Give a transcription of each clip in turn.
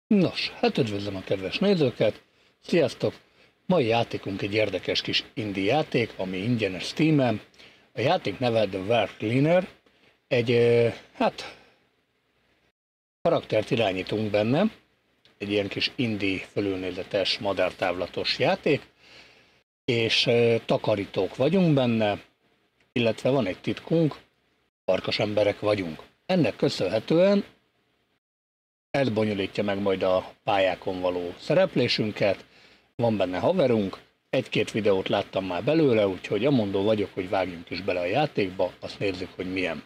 Nos, hát üdvözlöm a kedves nézőket, sziasztok! Mai játékunk egy érdekes kis indie játék, ami ingyenes Steamen. A játék neve The Were Cleaner, hát karaktert irányítunk benne, egy ilyen kis indie fölülnézetes madártávlatos játék, és takarítók vagyunk benne, illetve van egy titkunk, farkas emberek vagyunk. Ennek köszönhetően ez bonyolítja meg majd a pályákon való szereplésünket, van benne haverunk, egy-két videót láttam már belőle, úgyhogy amondó vagyok, hogy vágjunk is bele a játékba, azt nézzük, hogy milyen.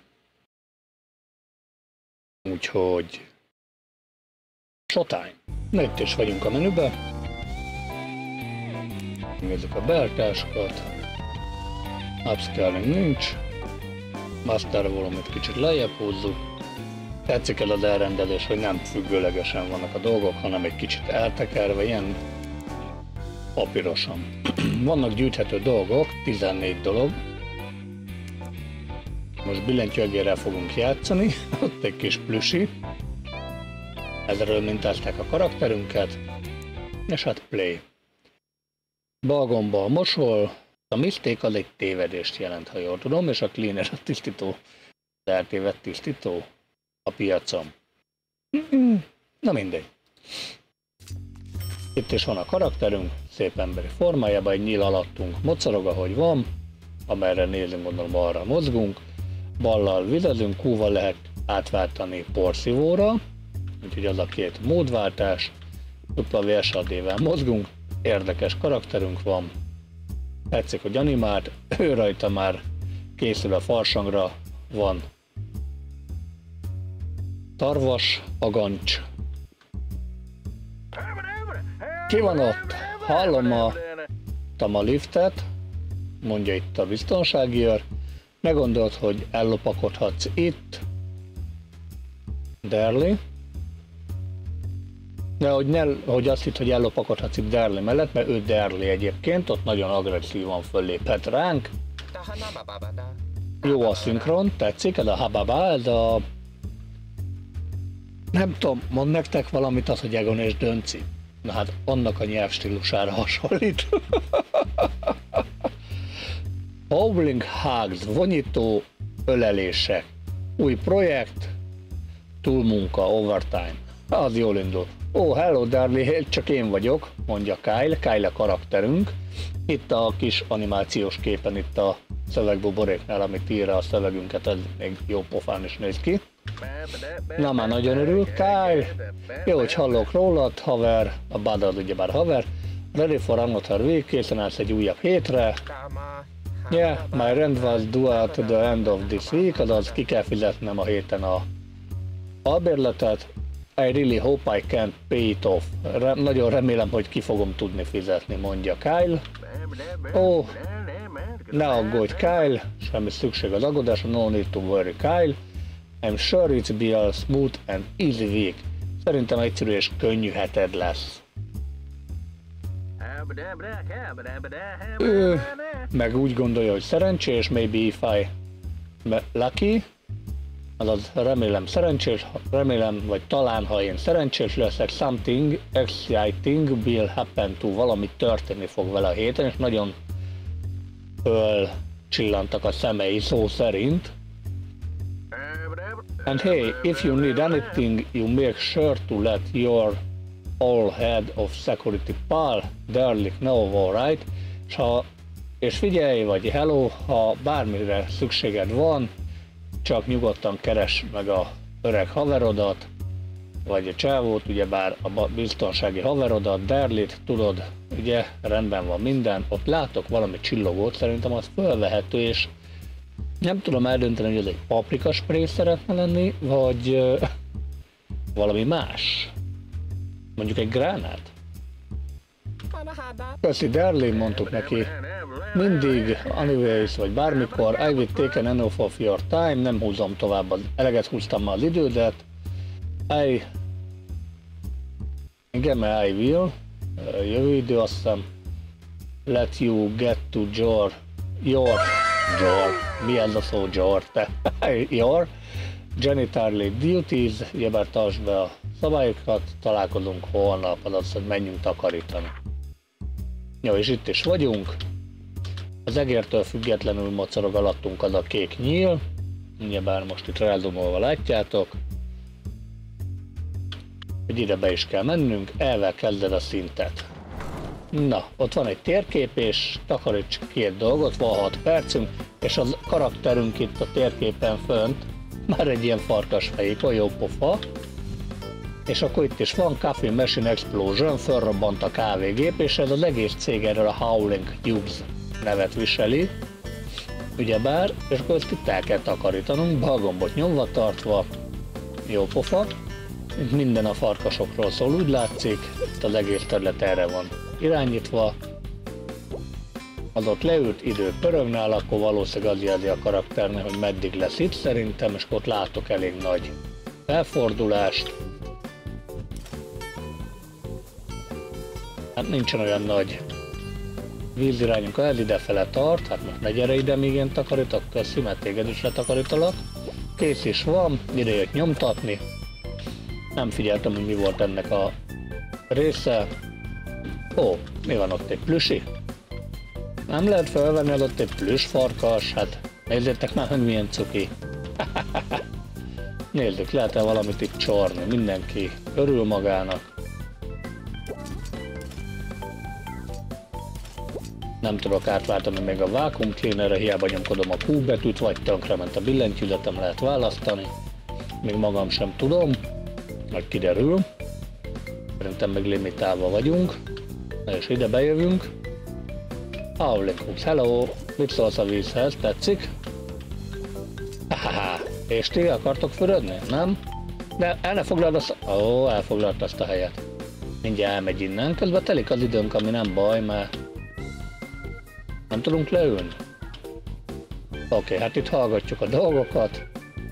Úgyhogy showtime. Na itt is vagyunk a menübe. Nézzük a beltáskat. Upscaling nincs. Master volume-t kicsit lejjebb húzzuk. Tetszik el az elrendelés, hogy nem függőlegesen vannak a dolgok, hanem egy kicsit eltekerve, ilyen papírosan. Vannak gyűjthető dolgok, 14 dolog. Most billentyűegérrel fogunk játszani, ott egy kis plüsi. Ezzel mintázták a karakterünket, és hát play. Bal gombbal mosol, a mistake az egy tévedést jelent, ha jól tudom, és a cleaner a tisztító, az eltévedt tisztító a piacon. Na mindegy. Itt is van a karakterünk, szép emberi formájában, egy nyíl alattunk mocorog, ahogy van, amerre nézünk, gondolom arra mozgunk, ballal vizezünk, Q-val lehet átváltani porszívóra, úgyhogy az a két módváltás, WSAD-vel mozgunk, érdekes karakterünk van, tetszik, hogy animált, ő rajta már készül a farsangra, van tarvas, agancs. Ki van ott? Hallom a liftet, mondja itt a biztonsági őr. Ne gondolt, hogy ellopakodhatsz itt. Derli. De hogy azt hitt, hogy ellopakodhatsz itt Derli mellett, mert ő Derli egyébként, ott nagyon agresszívan fölléphet ránk. Jó a szinkron, tetszik, ez a hababa, ez a... Nem tudom, mond nektek valamit az, hogy Egon és Dönci? Na hát annak a nyelvstílusára hasonlít. Howling Hugs, vonyító ölelések, új projekt, túlmunka, overtime. Az jól indul. Ó, hello Darly, csak én vagyok, mondja Kyle a karakterünk. Itt a kis animációs képen, itt a szövegbuboréknál, amit ír a szövegünket, ez még jó pofán is néz ki. Na már nagyon örül, Kyle. Jó, hogy hallok rólad, haver, a Bud az ugyebár haver. Ready for another week, készen állsz egy újabb hétre. Yeah, my rent was due at the end of this week, azaz ki kell fizetnem a héten a albérletet. I really hope I can pay it off. Nagyon remélem, hogy ki fogom tudni fizetni, mondja Kyle. Ó, ne aggódj, Kyle, semmi szükség az aggódásra, no need to worry, Kyle. I'm sure it's be a smooth and easy week. Szerintem egyszerű és könnyű heted lesz. Ő meg úgy gondolja, hogy szerencsés, maybe if I lucky, azaz remélem, vagy talán ha én szerencsés leszek, something exciting will happen to, valami történni fog vele a héten, és nagyon fölcsillantak a szemei szó szerint. And hey, if you need anything, you make sure to let your all head of security pal Derlik know, alright? És figyelj, vagy hello, ha bármire szükséged van, csak nyugodtan keresd meg a öreg haverodat, vagy a csávót, ugyebár a biztonsági haverodat, Derlit, tudod, ugye, rendben van minden, ott látok valami csillogót, szerintem az fölvehető, és nem tudom eldönteni, hogy ez egy paprika spray szeretne lenni, vagy valami más. Mondjuk egy gránát. Köszi Derli, mondtuk neki. Mindig, anyways, vagy bármikor, I will take enough of your time, nem húzom tovább, eleget húztam már az idődet. Igen, I will. Jövő idő, azt hiszem. Let you get to your, mi ez a szó, your, te? Your genital duties, ugyebár tartsd be a szabályokat, találkozunk holnap, azaz, hogy menjünk takarítani. Jó, és itt is vagyunk. Az egértől függetlenül mocorog alattunk az a kék nyíl, ugyebár most itt rázomolva látjátok, hogy ide be is kell mennünk, elvel kezded a szintet. Na, ott van egy térkép, és takaríts 2 dolgot, van 6 percünk, és a karakterünk itt a térképen fönt, már egy ilyen farkasfejék, jó pofa, és akkor itt is van Coffee Machine Explosion, fölrobbant a kávégép, és ez az egész cég erről a Howling Tubes nevet viseli, ugyebár, és akkor ezt itt el kell takarítanunk, balgombot nyomva tartva, jó pofa, minden a farkasokról szól, úgy látszik, itt az egész terület erre van irányítva, az ott leült, idő pörög nála, akkor valószínűleg az jelzi a karakternek, hogy meddig lesz itt szerintem, és ott látok elég nagy felfordulást. Hát nincsen olyan nagy vízirányunk, ha ez idefele tart, hát most ne gyere ide, míg én takarítok, köszi, mert téged is letakarítalak. Kész is van, ide jött nyomtatni. Nem figyeltem, hogy mi volt ennek a része. Ó, mi van ott, egy plüsi? Nem lehet felvenni, az ott egy plüss farkas, hát nézzétek már, hogy milyen cuki. Nézzük, lehet-e valamit itt csorni, mindenki örül magának. Nem tudok átváltani még a Vacuum Cleanerre, hiába nyomkodom a Q betűt, vagy tönkrement a billentyűzetem, lehet választani. Még magam sem tudom, majd kiderül. Szerintem még limitálva vagyunk. Na és ide bejövünk. Howling Hooks, hello! Mit szólsz a vízhez? Tetszik? Hahaha, és ti akartok fürödni? Nem? De el ne foglald azt... Ó, elfoglalt azt a helyet. Mindjárt elmegy innen, közben telik az időnk, ami nem baj, mert nem tudunk leülni. Oké, hát itt hallgatjuk a dolgokat.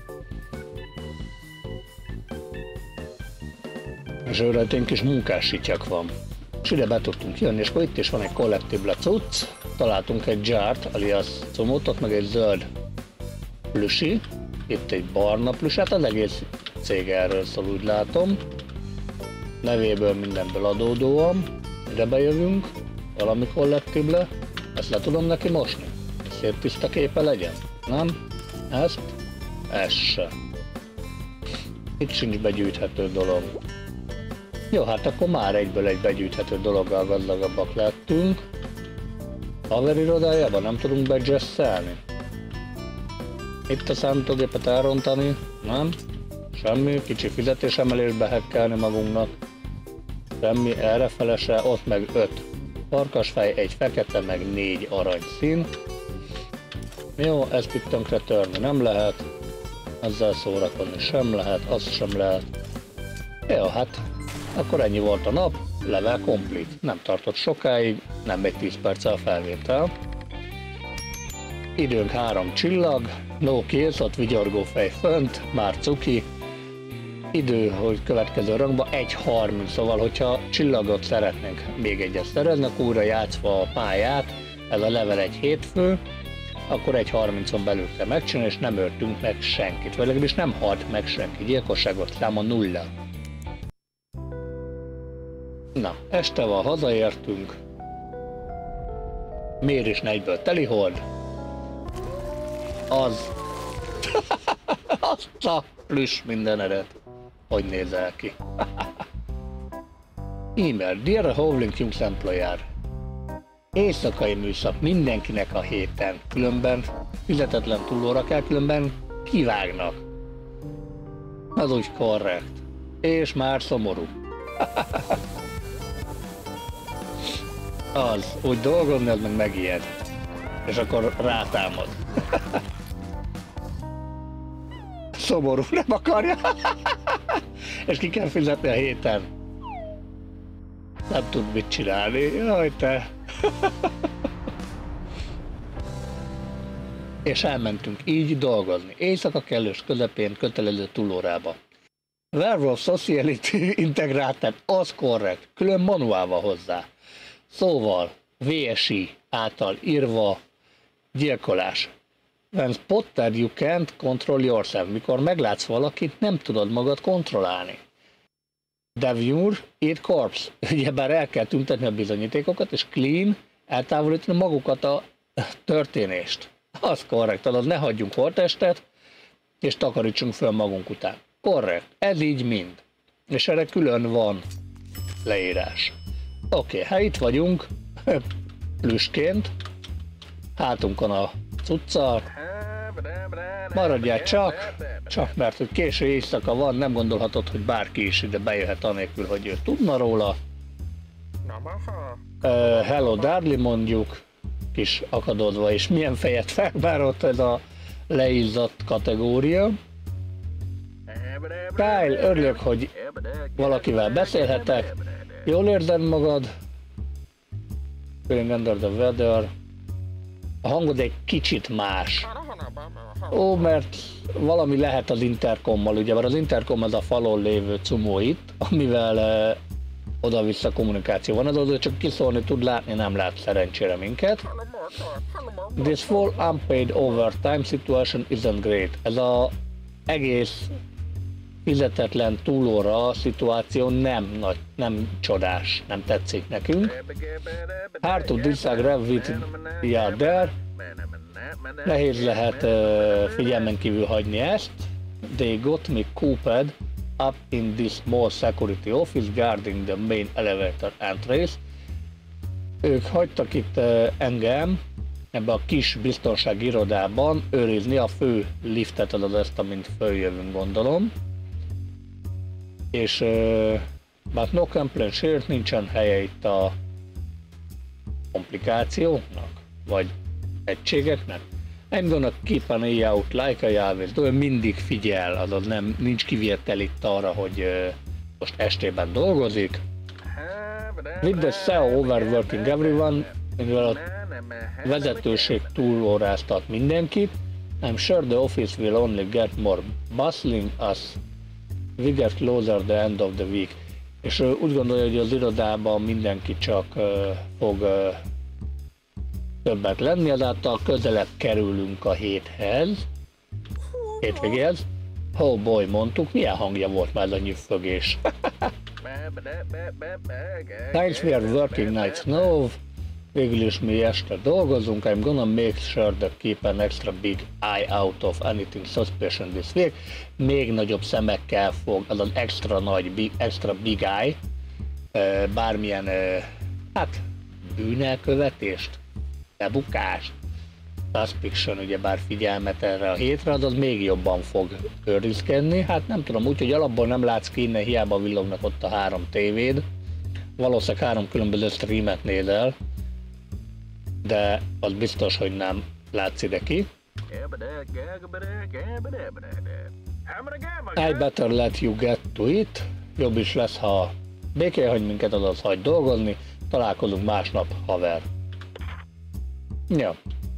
És őre egy kis munkássityak van. És ide be tudtunk jönni, és akkor itt is van egy collectible cucc. Találtunk egy Jart, alias comótot, meg egy zöld plüsi. Itt egy barna plüss, hát az egész cég erről szól, úgy látom. Nevéből, mindenből adódóan. Ide bejövünk, valami collectible. Ezt le tudom neki mosni? Szép tiszta képe legyen? Nem? Ezt? Ez se. Itt sincs begyűjthető dolog. Jó, hát akkor már egyből egy begyűjthető dologgal gazdagabbak lettünk. Haver irodájában nem tudunk bejesszelni. Itt a számítógépet elrontani? Nem? Semmi, kicsi fizetésemelésbe hekkelni magunknak. Semmi, errefele se, ott meg 5 farkasfej, egy fekete, meg 4 arany szín. Jó, ezt itt tönkre törni nem lehet. Ezzel szórakozni sem lehet, az sem lehet. Jó, hát akkor ennyi volt a nap, level complete. Nem tartott sokáig, nem egy 10 perccel a felvétel. Időnk 3 csillag, no kills, ott vigyorgó fej fönt, már cuki. Idő, hogy következő rangba 1.30, szóval hogyha csillagot szeretnénk még egyet szerezni, akkor újra játszva a pályát, ez a level 1 hétfő, akkor 1.30-on belül kell megcsinálni, és nem öltünk meg senkit, vagy legalábbis nem halt meg senki, gyilkosságot száma 0. Na, este van, hazaértünk. Méris 4-ből telihold. Az. Azt a plüss mindenedet. Hogy nézel ki? E-mail, Dear Howling Tubes Employer. Éjszakai műszak mindenkinek a héten, különben fizetetlen túlóra kell, különben kivágnak. Az úgy korrekt. És már szomorú. Az, úgy dolgozni, az meg megijed. És akkor rátámad. Szomorú, nem akarja. És ki kell fizetni a héten. Nem tud mit csinálni. Jaj te. És elmentünk így dolgozni. Éjszaka kellős közepén kötelező túlórába. Werewolf Sociality Integrated, az korrekt, külön manuál van hozzá. Szóval VSI által írva gyilkolás. When spotted you can't control yourself. Mikor meglátsz valakit, nem tudod magad kontrollálni. Devure, eat corpse. Ugyebár el kell tüntetni a bizonyítékokat, és clean, eltávolítani magukat a történést. Az korrekt, azaz ne hagyjunk holttestet, és takarítsunk föl magunk után. Korrekt, ez így mind. És erre külön van leírás. Oké, hát itt vagyunk, plüsként, hátunkon a cuccal. Maradjál csak mert hogy késő éjszaka van, nem gondolhatod, hogy bárki is ide bejöhet anélkül, hogy ő tudna róla. Hello Darly mondjuk, kis akadodva, és milyen fejet felvárott ez a leizzadt kategória. Kyle, örülök, hogy valakivel beszélhetek. Jól érzed magad? Feeling under the weather. A hangod egy kicsit más. Ó, mert valami lehet az interkommal, ugye, mert az interkom az a falon lévő cumó itt, amivel oda-vissza kommunikáció van, azaz csak kiszólni tud, látni nem lát szerencsére minket. This full unpaid overtime situation isn't great. Ez az egész fizetetlen túlóra szituáció nem csodás, nem tetszik nekünk. Hard to disagree with ya there. Nehéz lehet figyelmen kívül hagyni ezt. They got me cooped up in this small security office guarding the main elevator entries. Ők hagytak itt engem ebbe a kis biztonsági irodában őrizni a fő liftet, azaz ezt, amint följövünk, gondolom. És but no complaint here, nincsen helye itt a komplikációknak, vagy egységeknek. I'm gonna keep an eye out like I always do. Mindig figyel, azaz nincs kivétel itt arra, hogy most estében dolgozik. With the CEO overworking everyone, mivel a vezetőség túlóráztat mindenkit, I'm sure the office will only get more bustling as we get closer the end of the week. És úgy gondolja, hogy az irodában mindenki csak fog többet lenni, azáltal közelebb kerülünk a hétvégéhez. Oh boy, mondtuk, milyen hangja volt már ez a nyüffögés. Thanks, we are working nights now. Végül is mi este dolgozunk. I'm gonna make sure that keep an extra big eye out of anything suspicious this week. Még nagyobb szemekkel fog, az az extra big eye, bármilyen, hát, bűnelkövetést, lebukást, suspicion, ugyebár figyelmet erre a hétre, az még jobban fog őrizkedni. Hát nem tudom, úgyhogy alapból nem látsz ki innen, hiába villognak ott a 3 tévéd. Valószínűleg 3 különböző streamet nézel, de az biztos, hogy nem látsz ide ki. I better let you get to it. Jobb is lesz, ha békén hagy minket, azaz hagy dolgozni. Találkozunk másnap, haver. Ja.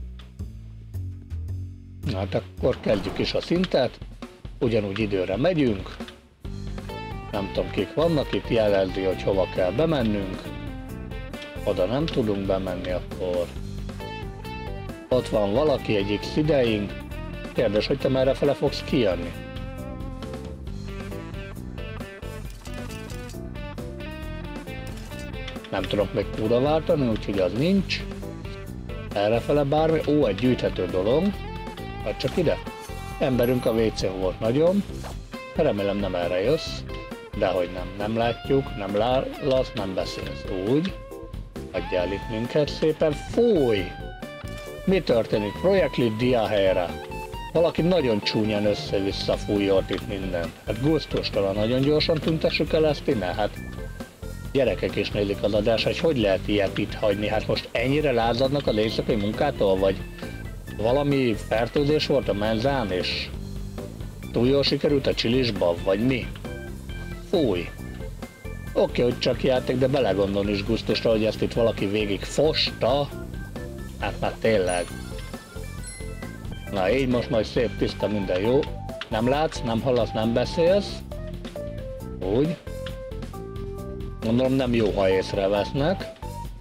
Hát akkor kezdjük is a szintet. Ugyanúgy időre megyünk. Nem tudom, kik vannak itt, jelezi, hogy hova kell bemennünk. Oda nem tudunk bemenni, akkor ott van valaki, egy X ideig. Kérdés, hogy te merre fele fogsz kijönni? Nem tudok még kúra váltani, úgyhogy az nincs. Errefele bármi. Ó, egy gyűjthető dolog. Hát csak ide. Emberünk a WC volt nagyon. Remélem nem erre jössz. Dehogy nem látjuk, nem lállasz, nem beszélsz. Úgy. Adjál itt minket szépen. Fúj! Mi történik? Projektlit diahelyre. Valaki nagyon csúnyán össze-vissza fújjolt itt mindent. Hát gusztustalan, nagyon gyorsan tüntessük el ezt innen. Hát gyerekek is nézik az adást, hogy lehet ilyet itt hagyni. Hát most ennyire lázadnak az éjszakai munkától, vagy valami fertőzés volt a menzán, és túl jól sikerült a csilisba, vagy mi? Fúj! Oké, hogy csak játék, de belegondolni is gusztusra, hogy ezt itt valaki végig fosta. Hát már tényleg. Na így most majd szép tiszta minden, jó? Nem látsz, nem hallasz, nem beszélsz. Úgy. Gondolom nem jó, ha észrevesznek.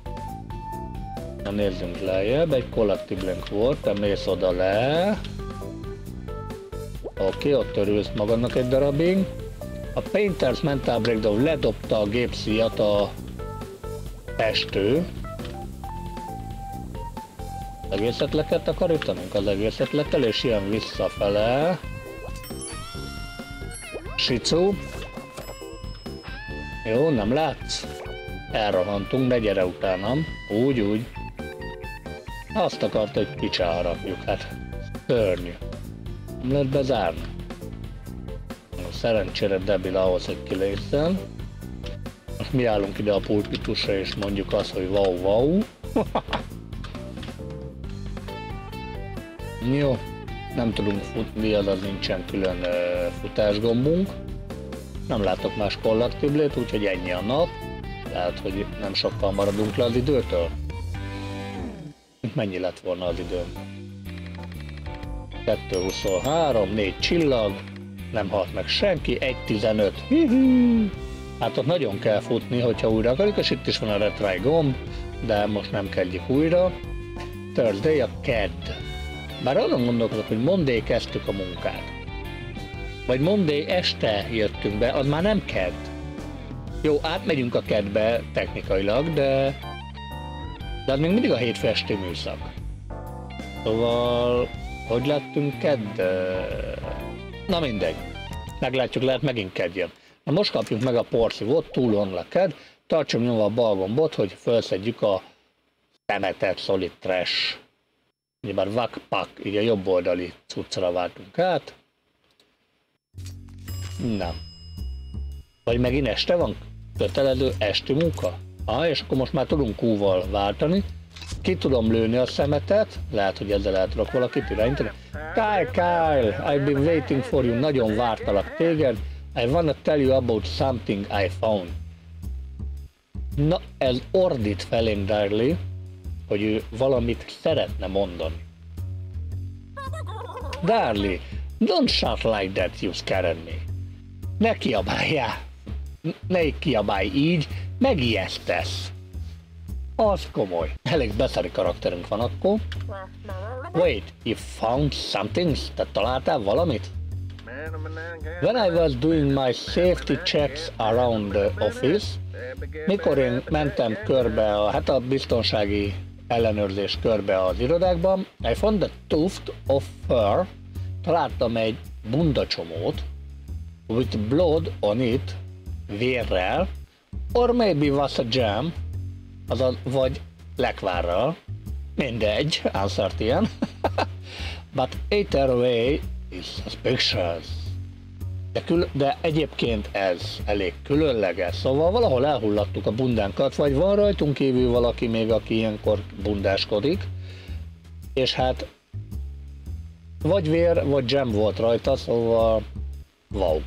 Na nézzünk lejjebb, egy Collective Link volt, te mész oda le. Oké, ott örülsz magadnak egy darabig. A Painter's Mental Breakdown ledobta a gépszíjat a festő. Az egészet le kell takarítanunk, az egészet le kell, és jön visszafele. Sicu. Jó, nem látsz? Elrohantunk, ne gyere utánam. Úgy. Azt akart, hogy picsára rakjuk, hát szörnyű. Nem lehet bezárni. Szerencsére debil ahhoz, hogy kilészen. Most mi állunk ide a pulpitusra és mondjuk azt, hogy wow. Jó, nem tudunk futni, azaz nincsen külön futásgombunk. Nem látok más kollektívlét, úgyhogy ennyi a nap. Lehet, hogy nem sokkal maradunk le az időtől. Mennyi lett volna az időm? 2:23, 4 csillag, nem halt meg senki, 1:15. Hát ott nagyon kell futni, hogyha újra akarjuk, és itt is van a retry gomb, de most nem kezdjük újra. Thursday a kedd. Bár azon gondolkodok, hogy Monday kezdtük a munkát. Vagy Monday este jöttünk be, az már nem kedd. Jó, átmegyünk a keddbe technikailag, de az még mindig a hétfő esti műszak. Szóval, hogy lettünk kedd? Na mindegy. Meglátjuk, lehet megint kedd jön. Na most kapjuk meg a porszívót, túl on a kedd, tartsunk nyomva a bal gombot, hogy felszedjük a szemetet, solid trash. Ugyebár vakpak, így a jobb oldali cuccra váltunk át. Na. Vagy megint este van? Kötelező esti munka? És akkor most már tudunk Q-val váltani. Ki tudom lőni a szemetet, lehet, hogy ezzel el tudok valakit irányítani. Kyle, I've been waiting for you, nagyon vártalak téged. I wanna tell you about something I found. Na, ez ordít felénk Darley, hogy ő valamit szeretne mondani. Darley, don't shout like that, you scared me. Ne kiabáljál, ne kiabálj így, megijesztesz. Az komoly. Elég beszari karakterünk van akkor. Wait, you found something? Te találtál valamit? When I was doing my safety checks around the office, mikor én mentem körbe, a biztonsági ellenőrzés körbe az irodákban, I found the tuft of fur, találtam egy bundacsomót, with blood on it, vérrel, or maybe was a jam, azaz vagy lekvárral, mindegy, answert ilyen, but either way is suspicious. De egyébként ez elég különleges, szóval valahol elhullattuk a bundánkat, vagy van rajtunk kívül valaki még, aki ilyenkor bundáskodik, és hát vagy vér, vagy jam volt rajta, szóval wow.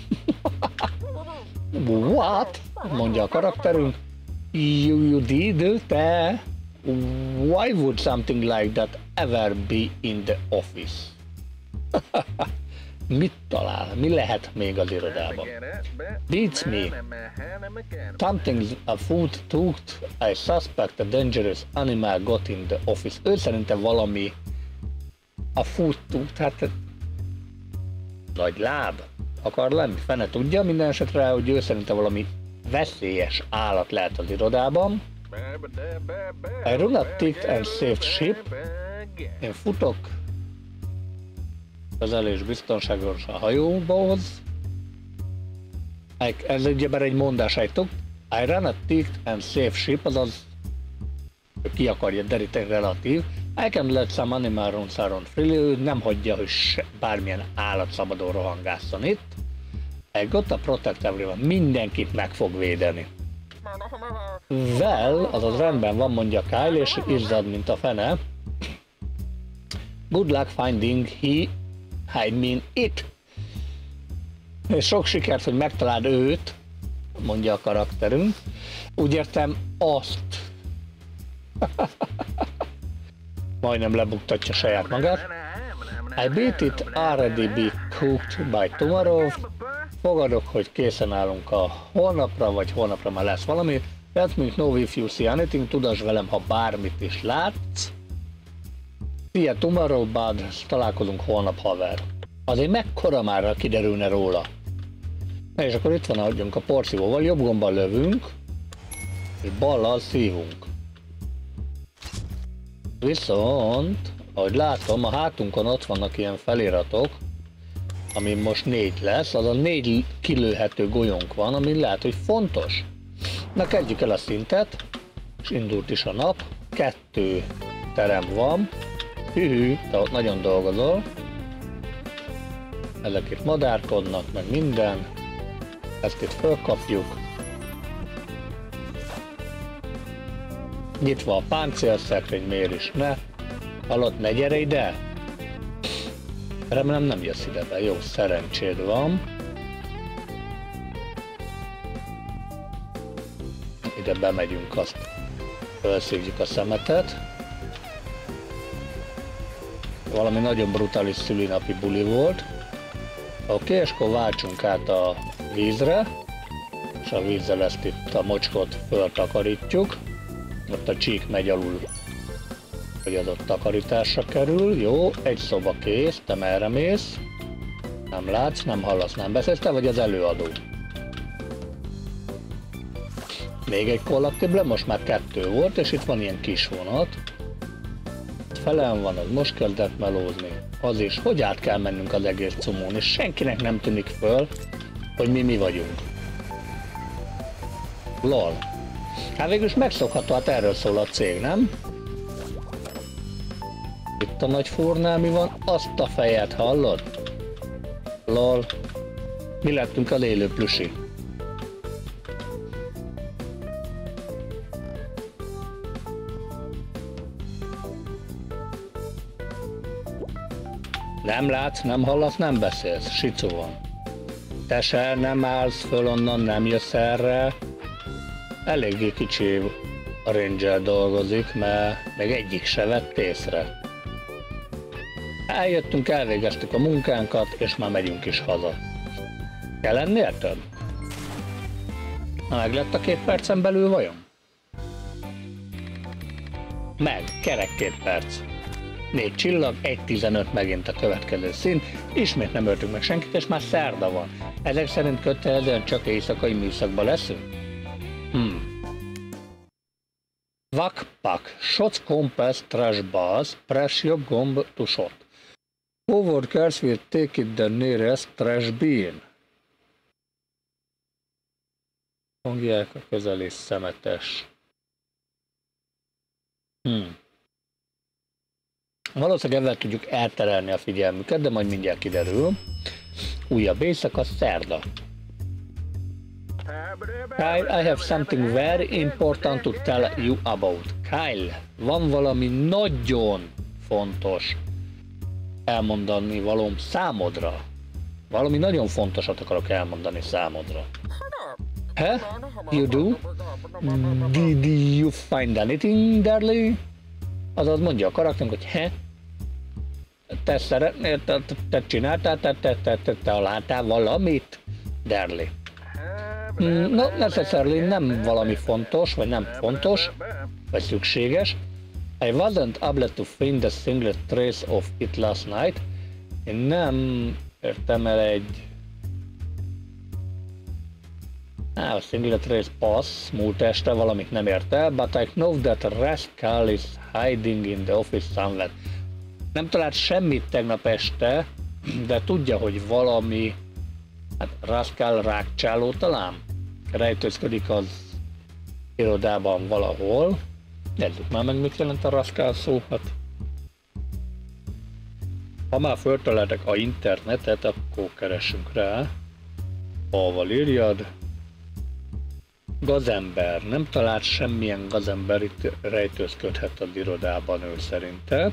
What? Mondja a karakterünk. You did? Te? Why would something like that ever be in the office? Mit talál? Mi lehet még az irodában? Beats me. Something's a food tooked. I suspect a dangerous animal got in the office. Ő szerintem valami a food tooked, hát nagy láb akar lenni, fene tudja, minden esetre, hogy ő szerintem valami veszélyes állat lehet az irodában. I run a ticked and safe ship. Én futok közelés biztonságos a hajóhoz. Ez ugyebár egy mondás, I run a ticked and safe ship, azaz ki akarja deríteni relatív. I can let some animal run around freely, ő nem hagyja, hogy bármilyen állat szabadon rohangásszon itt. I got to protect everyone, mindenkit meg fog védeni. Well, azaz rendben van, mondja Kyle, és izzad, mint a fene. Good luck finding I mean it. És sok sikert, hogy megtaláld őt, mondja a karakterünk. Úgy értem, azt. Majdnem lebuktatja saját magát. I bet it already be cooked by tomorrow. Fogadok, hogy készen állunk a holnapra, vagy holnapra már lesz valami. Let me know if you see anything, tudasd velem, ha bármit is látsz. See you tomorrow, bud. Találkozunk holnap, haver. Azért mekkora már kiderülne róla. És akkor itt van a porszívóval, jobb gombbal lövünk, és ballal szívunk. Viszont, ahogy látom, a hátunkon ott vannak ilyen feliratok, ami most 4 lesz, az a 4 kilőhető golyónk van, ami lehet, hogy fontos. Na, kezdjük el a szintet, és indult is a nap, 2 terem van, hűhű, te ott nagyon dolgozol. Ezek itt madárkodnak, meg minden, ezt itt fölkapjuk. Nyitva a páncélszekrény, miért is ne? Hallott, ne gyere ide! Remélem nem jössz ide be, jó, szerencséd van. Ide bemegyünk, azt felszívjuk a szemetet. Valami nagyon brutális szülinapi buli volt. Oké, és akkor váltsunk át a vízre, és a vízzel ezt itt a mocskot föltakarítjuk. Ott a csík megy alul, hogy az ott takarításra kerül. Jó, egy szoba kész, te merre mész? Nem látsz, nem hallasz, nem beszélsz, te vagy az előadó. Még egy kollektív, most már 2 volt, és itt van ilyen kis vonat. Felem van, az most kezdett melózni. Az is, hogy át kell mennünk az egész cumón, és senkinek nem tűnik föl, hogy mi vagyunk. Lol. Hát végülis megszokható, hát erről szól a cég, nem? Itt a nagy furnál mi van? Azt a fejet hallod? Lol. Mi lettünk az élő plüsi. Nem látsz, nem hallasz, nem beszélsz. Sicu van. Te se nem állsz föl onnan, nem jössz erre. Eléggé kicsi a Ranger dolgozik, mert még egyik se vett észre. Eljöttünk, elvégeztük a munkánkat, és már megyünk is haza. Kell ennél több? Na, meg lett a 2 percen belül vajon? Meg, kerek 2 perc. 4 csillag, 1.15 megint a következő szín, ismét nem öltünk meg senkit, és már szerda van. Ezek szerint kötelezően csak éjszakai műszakban leszünk? Vakpak, shots compass trash bars, press your gomb to shot. Forward cars will take it the nearest trash bin. Hangják a közeli szemetes. Valószínűleg ezzel tudjuk elterelni a figyelmüket, de majd mindjárt kiderül. Újabb éjszaka, szerda. Kyle, I have something very important to tell you about. Kyle, van valami nagyon fontos elmondani valóm számodra. Valami nagyon fontosat akarok elmondani számodra. Huh? You do? Did you find anything, Darley? Azaz mondja a karakterünk, hogy te szeretnél, te csináltál, te találtál valamit, Darley. No, necessarily nem valami fontos, vagy nem fontos, vagy szükséges. I wasn't able to find a single trace of it last night. Én nem értem el egy... a single trace pass, múlt este valamit nem ért el, but I know that a rascal is hiding in the office somewhere. Nem talált semmit tegnap este, de tudja, hogy valami... Hát rascal rákcsáló talán? Rejtőzködik az irodában valahol. Nézzük már meg, mit jelent a rascal szó. Hát, ha már föltaláltak a internetet, akkor keressünk rá. Val írjad. Gazember. Nem talált semmilyen gazember, itt rejtőzködhet az irodában ő szerinte.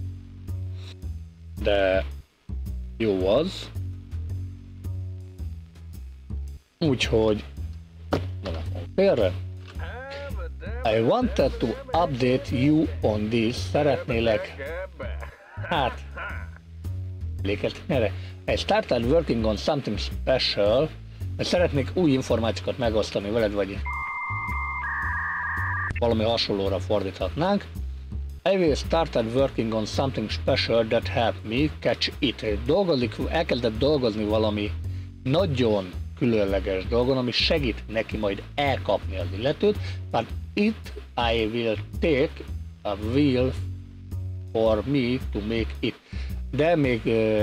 De jó az. Úgyhogy félre. I wanted to update you on this. Szeretnélek... Hát... Emlékeztek. I started working on something special. Szeretnék új információkat megosztani veled, vagy valami hasonlóra fordíthatnánk. I will started working on something special that helped me catch it. Elkezdett dolgozni valami nagyon különleges dolgon, ami segít neki majd elkapni az illetőt, but it I will take a wheel for me to make it. De még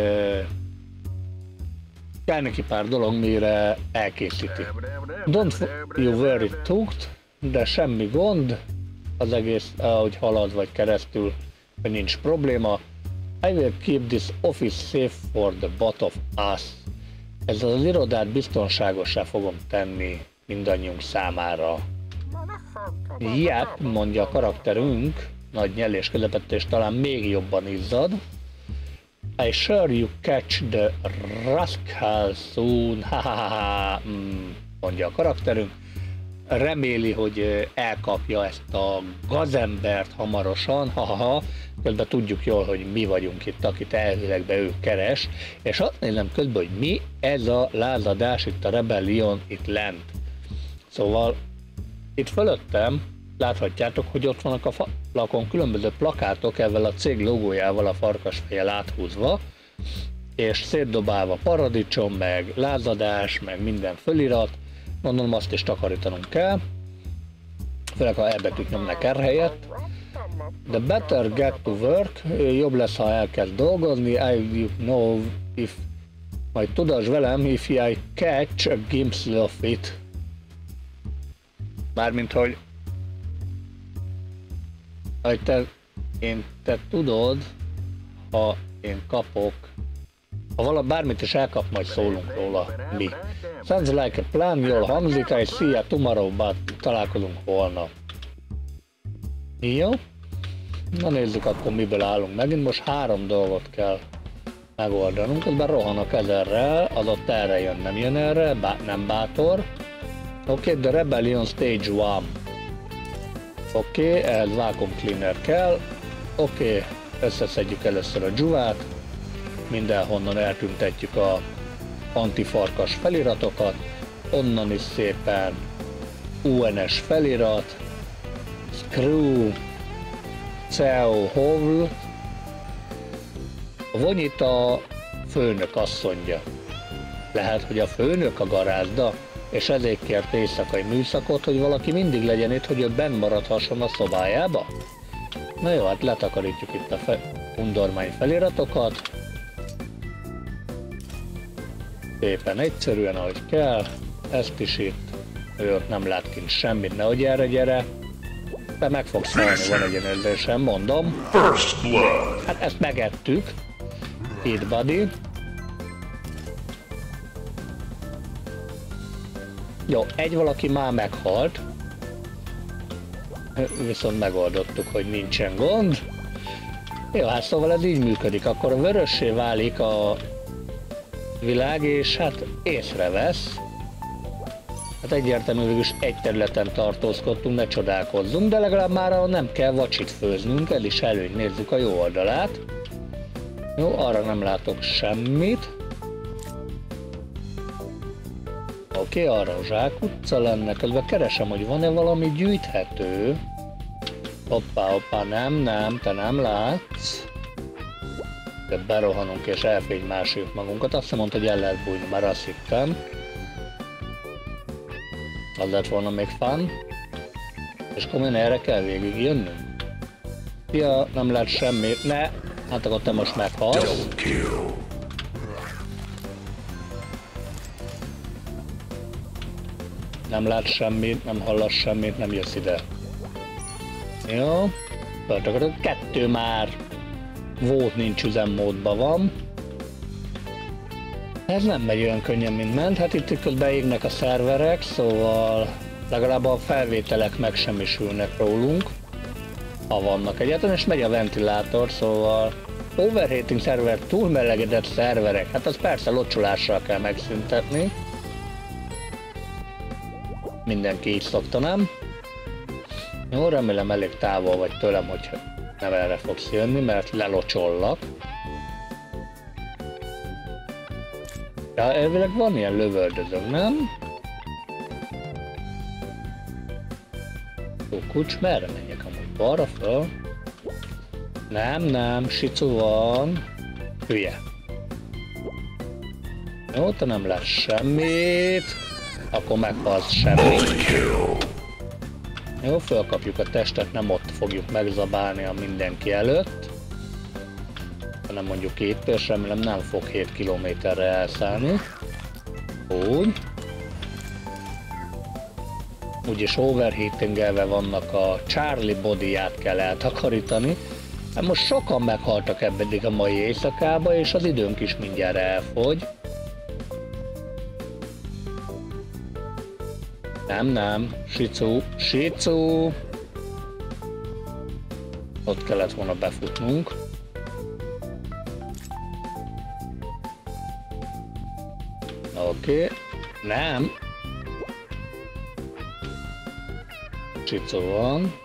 kell neki pár dolog, mire elkészíti. Don't you worry took, de semmi gond, az egész, ahogy halad vagy keresztül, hogy nincs probléma. I will keep this office safe for the both of us. Ez az irodát biztonságosá fogom tenni mindannyiunk számára. Yep, mondja a karakterünk, nagy nyellés közepette, és talán még jobban izzad. I sure you catch the rascal soon, ha, mondja a karakterünk. Reméli, hogy elkapja ezt a gazembert hamarosan, ha. Közben tudjuk jól, hogy mi vagyunk itt, akit elvileg ő keres, és azt nézem közben, hogy mi ez a lázadás itt a Rebellion itt lent. Szóval itt fölöttem láthatjátok, hogy ott vannak a falakon különböző plakátok ezzel a cég logójával a farkasfejjel áthúzva, és szétdobálva paradicsom, meg lázadás, meg minden fölirat. Mondom, azt is takarítanunk kell, főleg ha elbetűt nyomnak R helyett. The better get to work, jobb lesz, ha elkezd dolgozni. I know if, majd tudasd velem, if I catch a glimpse of it. Mármint, hogy te tudod, ha én kapok, ha bármit is elkap, majd szólunk róla mi. Sounds like a plan, jól hangzik, I see you tomorrow, but találkozunk holnap. Jó? Na nézzük akkor miből állunk megint, most 3 dolgot kell megoldanunk, közben rohanok ezerrel, az ott erre jön, nem jön erre, nem bátor. Oké, the Rebellion Stage 1. Oké, ehhez vacuum cleaner kell. Oké, összeszedjük először a dzsuvát, mindenhonnan eltüntetjük a antifarkas feliratokat, onnan is szépen UNS felirat, Screw, CEO Hovl, Vonyita főnök asszonyja. Lehet, hogy a főnök a garázda, és ezért kért éjszakai műszakot, hogy valaki mindig legyen itt, hogy ő benn maradhasson a szobájába? Na jó, hát letakarítjuk itt a undormány feliratokat. Szépen egyszerűen, ahogy kell. Ezt is itt. Ő ott nem lát kint semmit, nehogy erre gyere. De meg fogsz halni, van egy érzésem, mondom. Hát ezt megettük. Hit buddy. Jó, egy valaki már meghalt. Viszont megoldottuk, hogy nincsen gond. Jó, hát szóval ez így működik. Akkor a vörössé válik a világ, és hát észrevesz. Hát egyértelműen is egy területen tartózkodtunk, ne csodálkozzunk, de legalább már nem kell vacsit főznünk, el is előny, nézzük a jó oldalát. Jó, arra nem látok semmit. Oké, arra a zsákutca lenne, közben keresem, hogy van-e valami gyűjthető. Hoppá, nem, te nem látsz. De berohanunk és elfénymásoljuk magunkat, azt mondta, hogy el lehet bújni, már azt hittem. Az lett volna még fun. És komolyan erre kell végig jönnünk. Ja, nem lett semmi. Ne, hát akkor te most meghalsz. Nem lát semmit, nem hallasz semmit, nem jössz ide. Jó. Tehát 2 már volt, nincs üzemmódban van. Ez nem megy olyan könnyen, mint ment. Hát itt közben égnek a szerverek, szóval legalább a felvételek megsemmisülnek rólunk. Ha vannak egyáltalán, és megy a ventilátor, szóval overheating szerver, túlmelegedett szerverek, hát az persze locsolással kell megszüntetni. Mindenki így szokta, nem? Jó, remélem elég távol vagy tőlem, hogy nem erre fogsz jönni, mert lelocsollak. Ja, elvileg van ilyen lövöldözőm, nem? Kucs, merre menjek amúgy? Balra föl? Nem, Sicu van. Hülye. Jó, te nem lesz semmit. Akkor meghalsz semmit. Jó, fölkapjuk a testet, nem ott fogjuk megzabálni a mindenki előtt. Hanem mondjuk itt, és remélem nem fog 7 kilométerre elszállni. Úgy. Úgyis overheatingelve vannak, a Charlie bodyját kell eltakarítani. Hát most sokan meghaltak eddig a mai éjszakába, és az időnk is mindjárt elfogy. Nem, Shizu. Ott kellett volna befutnunk. Oké. Nem. Shizu van.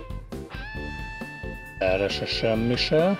Erre se semmi se.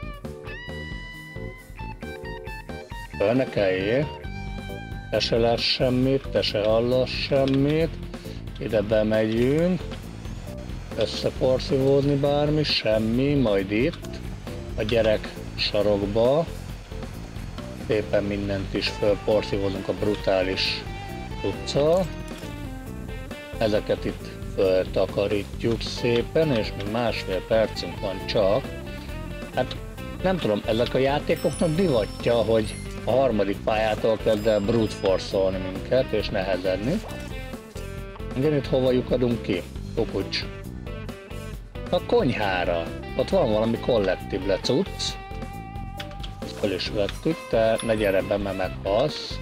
Föl ne kelljél. Te se látsz semmit, te se hallasz semmit. Ide bemegyünk. Összeporszívódni bármi, semmi, majd itt. A gyerek sarokba. Szépen mindent is fölporszívózunk a brutális utca. Ezeket itt föltakarítjuk szépen, és még másfél percünk van csak. Hát nem tudom, ezek a játékoknak divatja, hogy a harmadik pályától kezd el brute force-olni minket, és nehezedni. Igen, itt hova lyukadunk ki? Kukucs. A konyhára. Ott van valami collectible cucc. Ezt fel is vettük, te ne gyere be, mert meghalsz.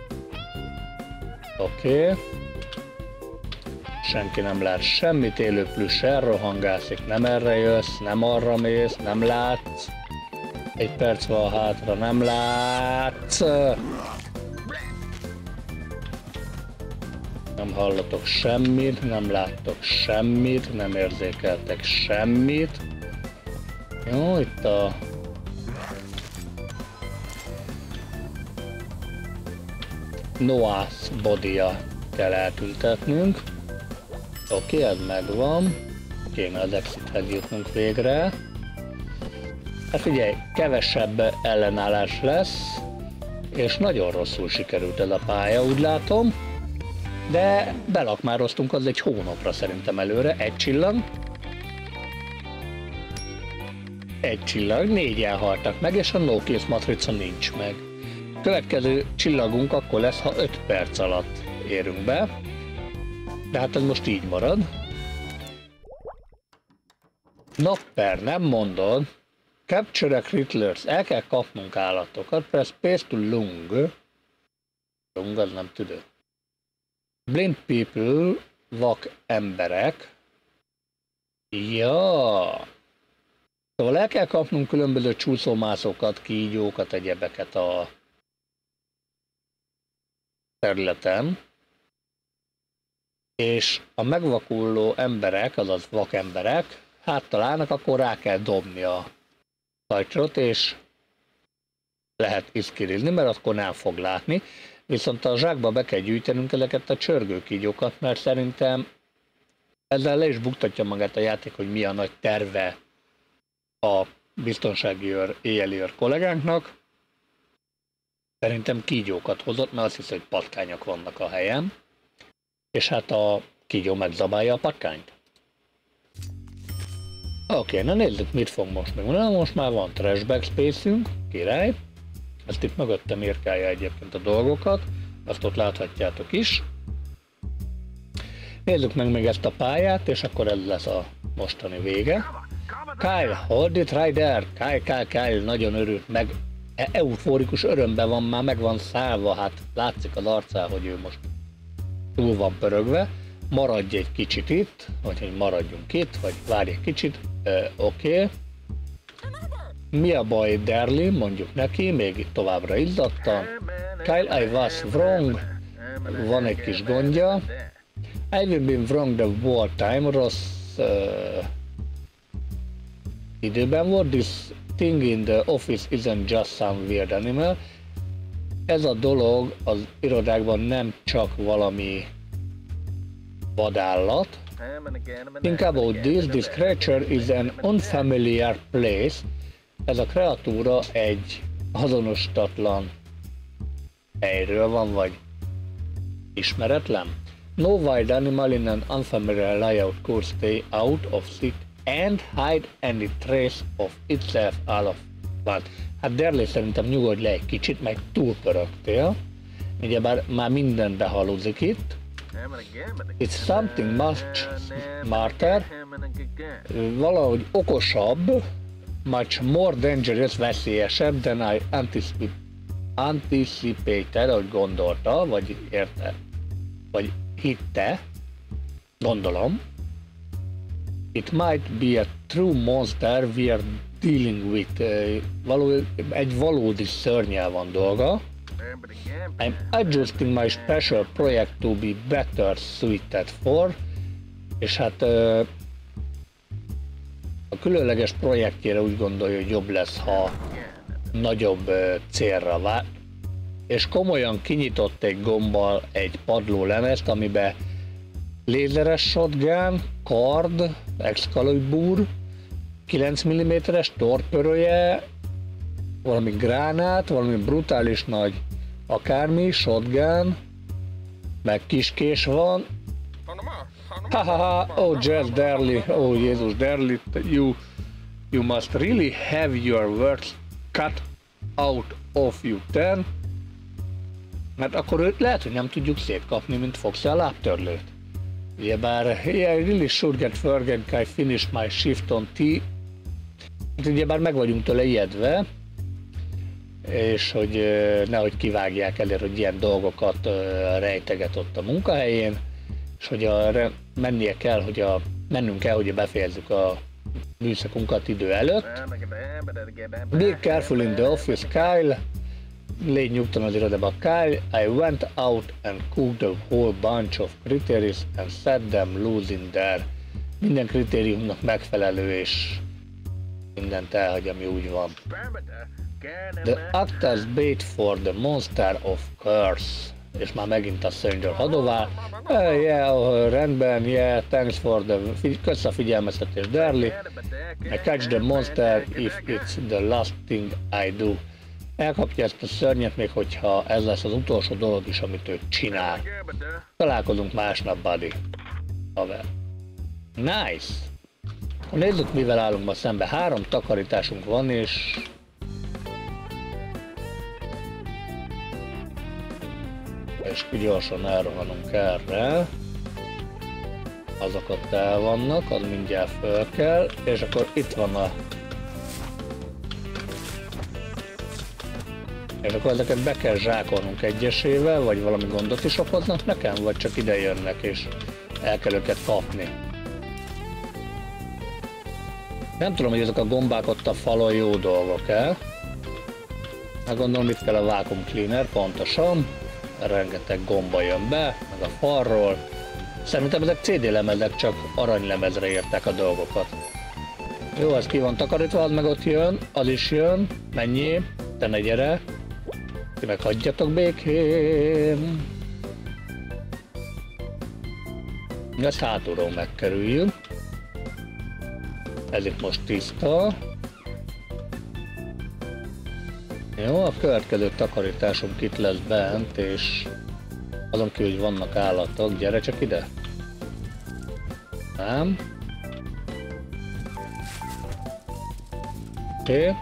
Oké. Senki nem lát semmit, élő plüss elrohangászik, nem erre jössz, nem arra mész, nem látsz. Egy perc van hátra, nem látsz. Nem hallatok semmit, nem láttok semmit, nem érzékeltek semmit. Jó, itt a... Noah's body-ja kell eltüntetnünk. Oké, ez megvan. Kéne az exithez jutnunk végre. Hát figyelj, kevesebb ellenállás lesz, és nagyon rosszul sikerült ez a pálya, úgy látom. De belakmároztunk az egy hónapra szerintem előre, egy csillag. Egy csillag, 4-en haltak meg, és a no-kills matrica nincs meg. Következő csillagunk akkor lesz, ha 5 perc alatt érünk be. De hát ez most így marad. Napper, nem mondod. Capture a critters, el kell kapnunk állatokat. Press space to lung. Lung az nem tüdő. Blind people, vak emberek. Ja. Szóval el kell kapnunk különböző csúszómászókat, kígyókat, egyebeket a területen. És a megvakuló emberek, azaz vakemberek, hát találnak, akkor rá kell dobni a kajtrot, és lehet iszkirizni, mert akkor nem fog látni. Viszont a zsákba be kell gyűjtenünk ezeket a csörgőkígyókat, mert szerintem ezzel le is buktatja magát a játék, hogy mi a nagy terve a biztonsági éjjeli őr kollégánknak. Szerintem kígyókat hozott, mert azt hiszi, hogy patkányok vannak a helyen. És hát a kígyó megzabálja a patkányt. Oké, na nézzük, mit fog most meg. Na, most már van trash backspace-ünk, király. Ezt itt mögöttem írkálja egyébként a dolgokat, azt ott láthatjátok is. Nézzük meg még ezt a pályát, és akkor ez lesz a mostani vége. Kyle, hold it right there! Kyle, nagyon örült, meg eufórikus örömben van, már meg van szállva, hát látszik az arcán, hogy ő most túl van pörögve. Maradj egy kicsit itt, vagy hogy maradjunk itt, vagy várj egy kicsit, oké. Mi a baj, Darly? Mondjuk neki, még továbbra izzadtan. Kyle, I was wrong. Van egy kis gondja. I've been wrong the whole time. Rossz időben volt. This thing in the office isn't just some weird animal. Ez a dolog az irodákban nem csak valami vadállat. Think about this creature is an unfamiliar place. Ez a kreatúra egy azonostatlan helyről van, vagy ismeretlen. No wild animal in an unfamiliar layout could stay out of sight and hide any trace of itself out of sight. Hát Derli, szerintem nyugodj le egy kicsit, meg túlpörögtél. Ugyebár már minden behalózik itt. It's something much smarter, valahogy okosabb, much more dangerous, veszélyesebb than I anticipated, ahogy gondolta, vagy érte, vagy hitte, gondolom. It might be a true monster we are dealing with. Egy valódi szörnyel van dolga. I'm adjusting my special project to be better suited for, és hát a különleges projektjére úgy gondolja, hogy jobb lesz, ha nagyobb célra vár, és komolyan kinyitott egy gombbal egy padlólemezt, amiben lézeres shotgun, kard, Excalibur, 9 mm-es torpörője, valami gránát, valami brutális nagy akármi, shotgun, meg kiskés van. Oh Jazz Derli, oh Jézus Derli, you must really have your words cut out of you then. Mert akkor őt lehet, hogy nem tudjuk szétkapni, mint Foxy a lábtörlőt. Ugyebár, yeah, I really should get forget I finished my shift on tea. Ugyebár meg vagyunk tőle ijedve, és hogy nehogy kivágják elő, hogy ilyen dolgokat rejteget ott a munkahelyén, és hogy mennünk kell, hogy befejezzük a műszakunkat idő előtt. Be careful in the office, Kyle. Légy nyugtan az irodában, Kyle. I went out and cooked a whole bunch of criteria and set them loose in there. Minden kritériumnak megfelelő, és mindent elhagy, ami úgy van. The actors bait for the monster of curse. És már megint a szörnyről hadovál. Rendben, thanks for the... Kösz a figyelmeztetés, Derli. I catch the monster if it's the last thing I do. Elkapja ezt a szörnyet, még hogyha ez lesz az utolsó dolog is, amit ő csinál. Találkozunk másnap, buddy. Haver. Nice! Nézzük, mivel állunk ma szembe. 3 takarításunk van, és... és gyorsan elrohanunk erre. Azokat el vannak, az mindjárt föl kell, és akkor itt van a... és akkor ezeket be kell zsákolnunk egyesével, vagy valami gondot is okoznak nekem, vagy csak ide jönnek és el kell őket kapni. Nem tudom, hogy ezek a gombák ott a falon jó dolgok-e. Hát gondolom, itt kell a vacuum cleaner, pontosan. Rengeteg gomba jön be, meg a falról. Szerintem ezek CD lemezek, csak aranylemezre értek a dolgokat. Jó, az ki van takarítva, az meg ott jön, az is jön. Mennyi? Te ne gyere. Ti meg hagyjatok békén. Ezt hátulról megkerüljük. Ez itt most tiszta. Jó, a következő takarításunk itt lesz bent, és azon kívül, hogy vannak állatok, gyere csak ide. Nem. Oké.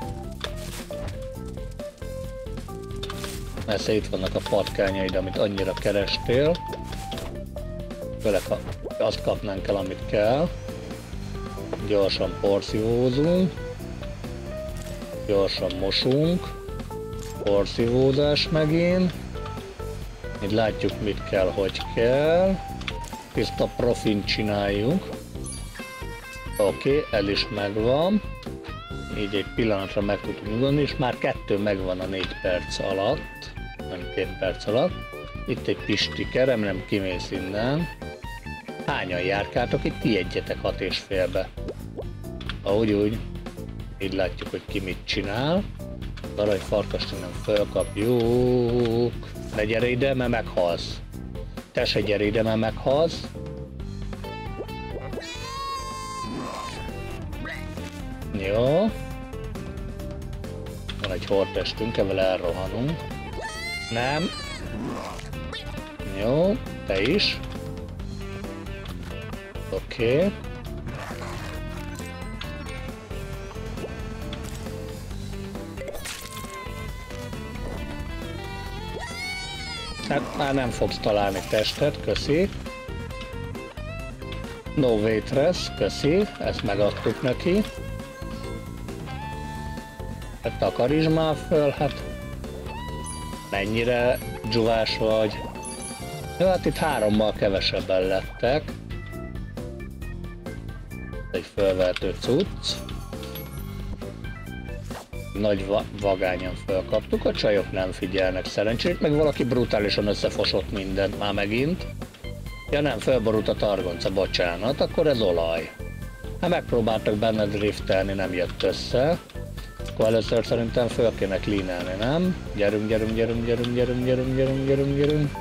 Persze itt vannak a patkányaid, amit annyira kerestél. Főleg ha azt kapnánk el, amit kell. Gyorsan porszívózunk. Gyorsan mosunk. Porszívózás megint. Itt látjuk, mit kell, hogy kell. Tiszta profint csináljuk. Oké, ez is megvan. Így egy pillanatra meg tudunk nyugodni, és már 2 megvan a 4 perc alatt. Nem 2 perc alatt. Itt egy pistike, remélem kimész innen. Hányan járkáltok? Itt ti egyetek 6,5-be. Ahogy úgy. Így látjuk, hogy ki mit csinál. Arra egy farkast innen felkapjuk. Ne gyere ide, mert meghalsz. Te se gyere ide, mert meghalsz. Jó. Van egy hortestünk, evel elrohanunk. Nem. Jó, te is. Oké. Hát már nem fogsz találni testet, köszi. No waitress, köszi, ezt megadtuk neki. Hát takarítsd már föl, hát mennyire dzsuvás vagy. Jó, hát itt 3-mal kevesebben lettek. Egy fölvehető cucc. Nagy vagányan fölkaptuk, a csajok nem figyelnek szerencsét, meg valaki brutálisan összefosott mindent már megint. Ja nem, fölborult a targonca, bocsánat, akkor ez olaj. Hát megpróbáltak benne driftelni, nem jött össze. Akkor először szerintem föl kéne cleanelni, nem? Gyerünk, gyerünk, gyerünk, gyerünk, gyerünk, gyerünk, gyerünk, gyerünk, gyerünk.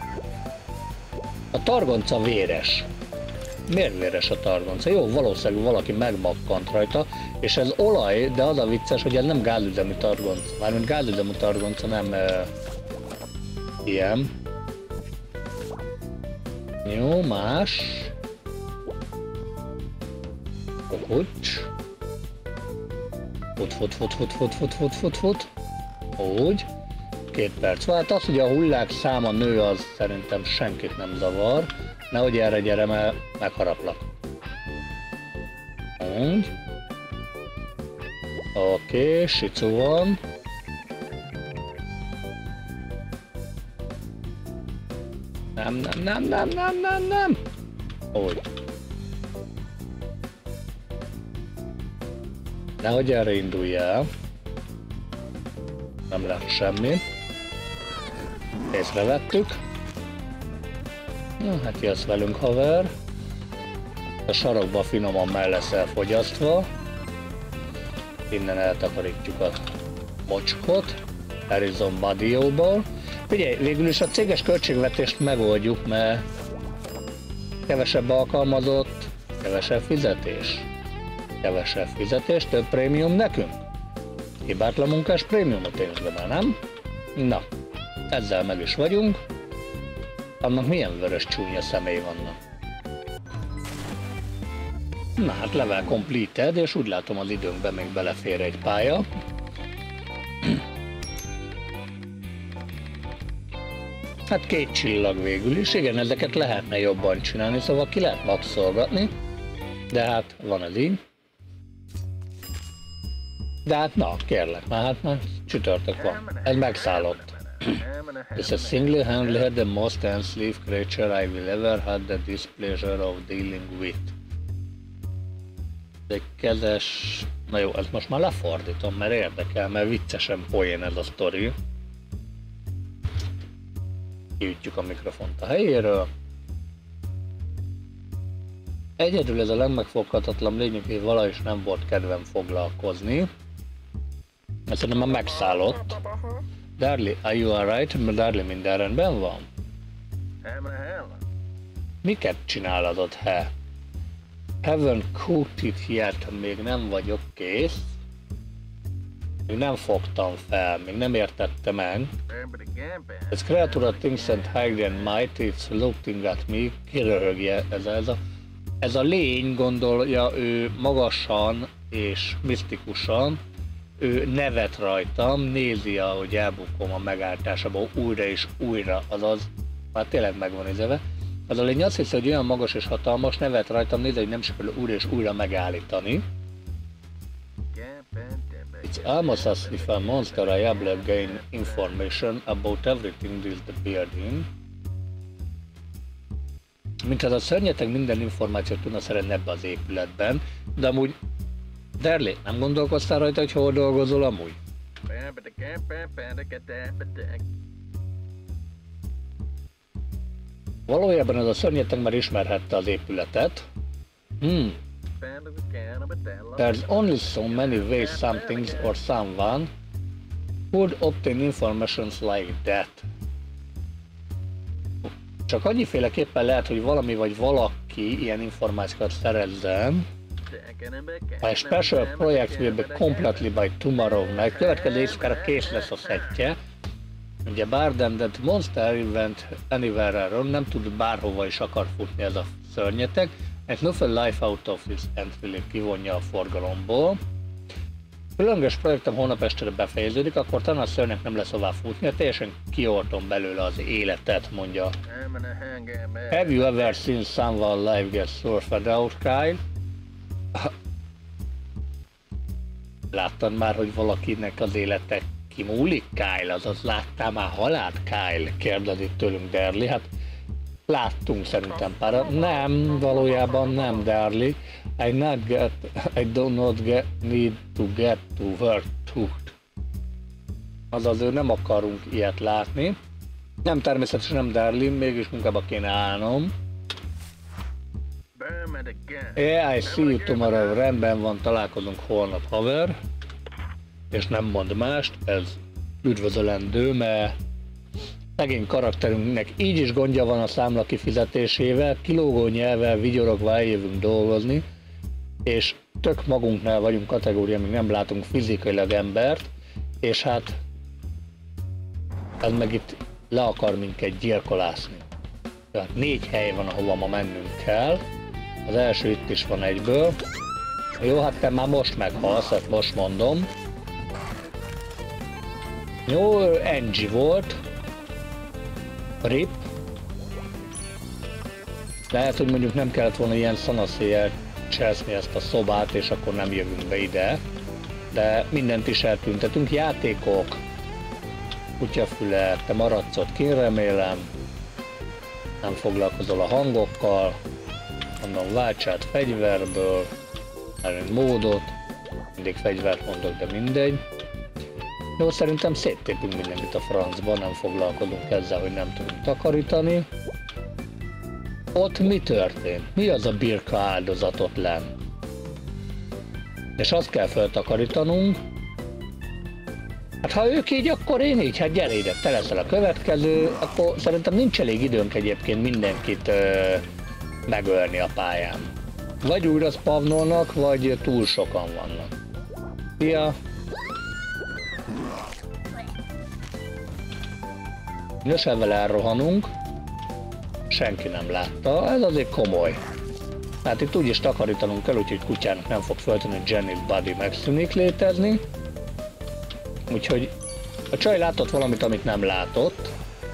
A targonca véres. Miért véres a targonca? Jó, valószínűleg valaki megmakkant rajta, és ez olaj, de az a vicces, hogy ez nem gázüzemű targonca. Mármint gázüzemű targonca nem ilyen. Jó, más. Kokucs. Fut. Úgy. 2 perc. Hát az, hogy a hullák száma nő, az szerintem senkit nem zavar. Nehogy erre gyere, mert megharaplak. Úgy. Oké, sicu van. Nem. Úgy. Nehogy erre indulj el. Nem lett semmi. Észrevettük. Na, hát jössz velünk, haver. A sarokba finoman meg lesz elfogyasztva. Innen eltakarítjuk a mocskot. Horizon Badióból. Figyelj, végül is a céges költségvetést megoldjuk, mert kevesebb alkalmazott, kevesebb fizetés, több prémium nekünk. Hibátlan munkás prémiumot érzem el, nem? Na, ezzel meg is vagyunk. Annak milyen vörös csúnya személy vannak. Na hát level completed, és úgy látom az időnkben még belefér egy pálya. Hát 2 csillag végül is, igen, ezeket lehetne jobban csinálni, szóval ki lehet maxolgatni, de hát van ez így. De hát na, kérlek, már csütörtök van, ez megszállott. It's a single-handedly the most enslaved creature I will ever had the displeasure of dealing with. De kezes... Na jó, ezt most már lefordítom, mert érdekel, mert viccesen poén ez a sztori. Kiütjük a mikrofont a helyéről. Egyedül ez a legmegfoghatatlan lény, hogy valahogy is nem volt kedvem foglalkozni. Ezt szerintem már megszállott. Darli, are you alright? Darli, minden rendben van? Miket csinálod ott, he? Haven't cooked it yet, még nem vagyok kész. Még nem fogtam fel, még nem értettem meg. This creature thinks and higher than might, it's looking at me. Kiröhögje ez a lény, gondolja ő magasan és misztikusan. Ő nevet rajtam, nézi, ahogy elbukom a megállításából újra és újra, azaz már tényleg megvan izeve. Az a lény azt hiszi, hogy olyan magas és hatalmas, nevet rajtam, nézi, hogy nem sikerül újra és újra megállítani. It's almost as if a monster I able to gain information about everything this the building. Mint az a szörnyeteg minden információt tudna szerezni ebbe az épületben, de amúgy Darli, nem gondolkoztál rajta, hogy hol dolgozol amúgy? Valójában ez a szörnyeteg már ismerhette az épületet. There's only so many ways some things or someone would obtain informations like that. Csak annyiféleképpen lehet, hogy valami vagy valaki ilyen információkat szerezzen. A special project will be completely by tomorrow night. Következő éjszakára kész lesz a szettje. Ugye Barden, de Monster Event Anywhere-ről nem tud bárhova is akar futni ez a szörnyeteg. Egy Nuffle Life Out of his Entry kivonja a forgalomból. Különleges projektem holnap estére befejeződik, akkor talán a szörnynek nem lesz hová futnia, teljesen kioltom belőle az életet, mondja. Have you ever seen someone life get surfed out, Kyle? Láttad már, hogy valakinek az élete kimúlik, Kyle? Azaz láttál már halált, Kyle? Kérdezi tőlünk Darly. Hát láttunk szerintem pár. Nem, valójában nem, Darly. I do not need to get to work hooked. Azaz ő nem akarunk ilyet látni. Nem, természetesen nem, Darly, mégis munkába kéne állnom. Yeah, I see you tomorrow. Rendben van, találkozunk holnap, haver. És nem mond mást, ez üdvözölendő, mert szegény karakterünknek így is gondja van a számla kifizetésével, kilógó nyelvvel vigyorogva eljövünk dolgozni, és tök magunknál vagyunk kategória, még nem látunk fizikailag embert, és hát ez meg itt le akar minket gyilkolászni. Tehát 4 hely van, ahova ma mennünk kell. Az első itt is van egyből. Jó, hát te már most meghalsz, ezt most mondom. Jó, Angie volt. RIP. Lehet, hogy mondjuk nem kellett volna ilyen szanaszéjjel cseszni ezt a szobát, és akkor nem jövünk be ide. De mindent is eltüntetünk. Játékok. Kutyafüle, te maradsz ott kint, remélem. Nem foglalkozol a hangokkal. Mondom, váltsát fegyverből. Módot. Mindig fegyvert mondok, de mindegy. Jó, szerintem széttépünk mindenkit a francba, nem foglalkozunk ezzel, hogy nem tudunk takarítani. Ott mi történt? Mi az a birka áldozatot lenn? És azt kell feltakarítanunk. Hát ha ők így, akkor én így, hát gyere ide, te leszel a következő, akkor szerintem nincs elég időnk egyébként mindenkit megölni a pályán. Vagy újra spavnolnak, vagy túl sokan vannak. Szia! Nyösevvel elrohanunk, senki nem látta, ez azért komoly. Hát itt úgyis takarítanunk kell, úgyhogy kutyának nem fog föltenni, hogy Jenny's Body megszűnik létezni. Úgyhogy a csaj látott valamit, amit nem látott.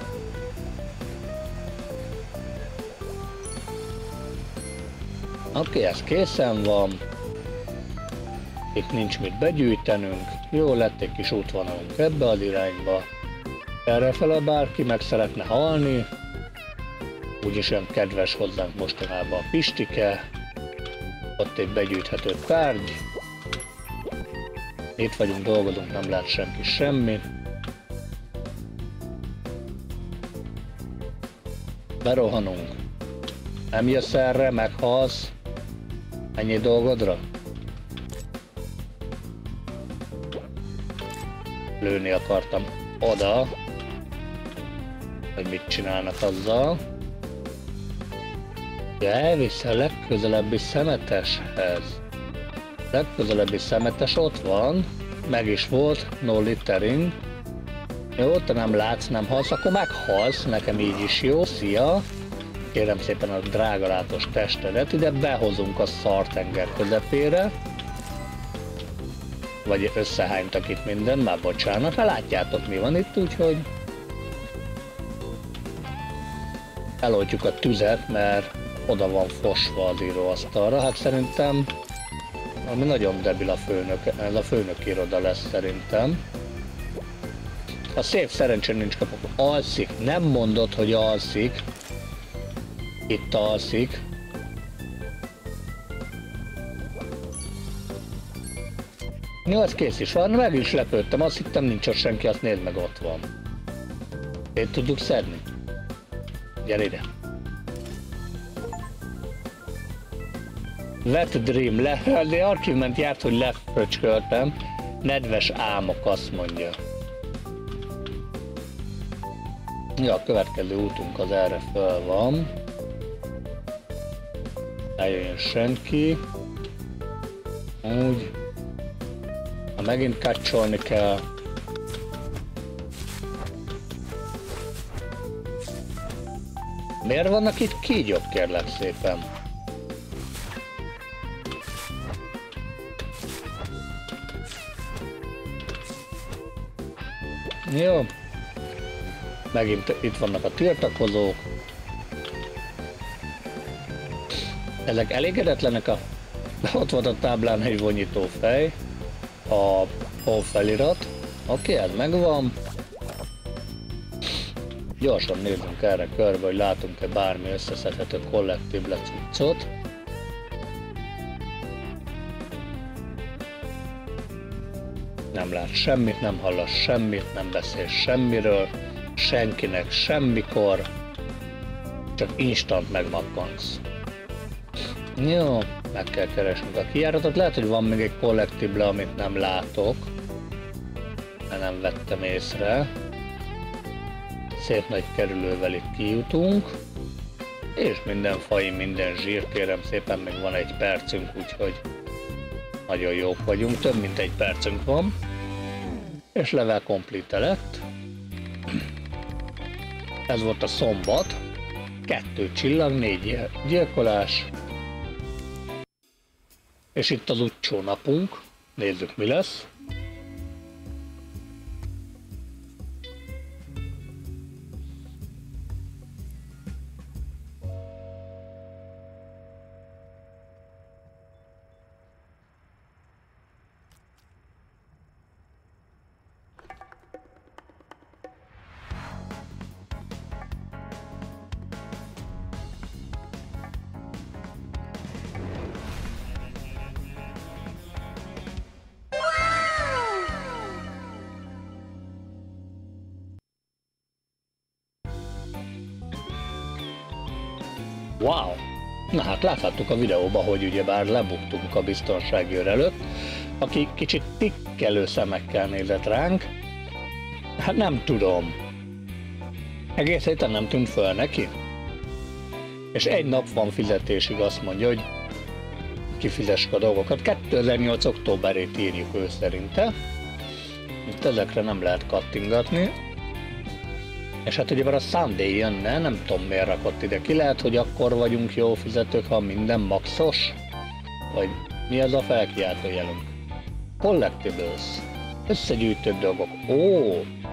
Oké, ez készen van. Itt nincs mit begyűjtenünk. Jó, lett egy kis útvonalunk ebbe az irányba. Errefele bárki meg szeretne halni. Úgyis olyan kedves hozzánk mostanában a Pistike. Ott egy begyűjthető tárgy. Itt vagyunk, dolgozunk, nem lát senki semmit. Berohanunk. Nem jössz erre, meghalsz. Ennyi dolgodra? Lőni akartam oda, hogy mit csinálnak azzal. Ja, elvisz a legközelebbi szemeteshez. Legközelebbi szemetes ott van, meg is volt, no littering. Jó, te nem látsz, nem halsz, akkor meghalsz, nekem így is jó, szia. Kérem szépen a drágalátos testedet, ide behozunk a szartenger közepére. Vagy összehánytak itt minden, már bocsánat, hát látjátok mi van itt, úgyhogy eloltjuk a tüzet, mert oda van fosva az íróasztalra, hát szerintem ami nagyon debil a főnök, ez a főnök iroda lesz szerintem. A szép szerencsén nincs kapok, alszik, nem mondod, hogy alszik, itt alszik. Jó, ez kész is van, meg is lepődtem, azt hittem nincs ott senki, azt nézd meg, ott van. Itt tudjuk szedni? Gyere ide. Wet Dream, de Archivement járt, hogy lefröcsköltem. Nedves álmok, azt mondja. Ja, a következő útunk az erre föl van. Eljön senki. Úgy. Ha megint kacsolni kell. Miért vannak itt kígyók, kérlek szépen? Jó. Megint itt vannak a tiltakozók. Ezek elégedetlenek ott van a táblán egy vonyító fej. A felirat. Oké, ez megvan. Gyorsan nézzünk erre körbe, hogy látunk-e bármi összeszedhető Collectible cuccot. Nem lát semmit, nem hallasz semmit, nem beszél semmiről, senkinek semmikor, csak instant megmakkansz. Jó, meg kell keresnünk a kijáratot. Lehet, hogy van még egy Collectible, amit nem látok, mert nem vettem észre. Szép nagy kerülővel itt kijutunk, és minden faj, minden zsír, kérem szépen, még van egy percünk, úgyhogy nagyon jók vagyunk, több mint egy percünk van, és level complete lett. Ez volt a szombat, 2 csillag, 4 gyilkolás, és itt az utcsó napunk, nézzük mi lesz. Wow! Na hát láthattuk a videóban, hogy ugyebár lebuktunk a biztonsági őr előtt, aki kicsit tikkelő szemekkel nézett ránk. Hát nem tudom. Egész héten nem tűnt föl neki. És egy nap van fizetésig, azt mondja, hogy kifizessük a dolgokat. 2008. októberét írjuk ő szerinte. Itt ezekre nem lehet kattingatni. És hát ugyebár a Sunday jönne, nem tudom miért rakott ide ki, lehet, hogy akkor vagyunk jó fizetők, ha minden maxos? Vagy mi az a felkiáltó jelünk? Collectibles. Összegyűjtött dolgok. Ó!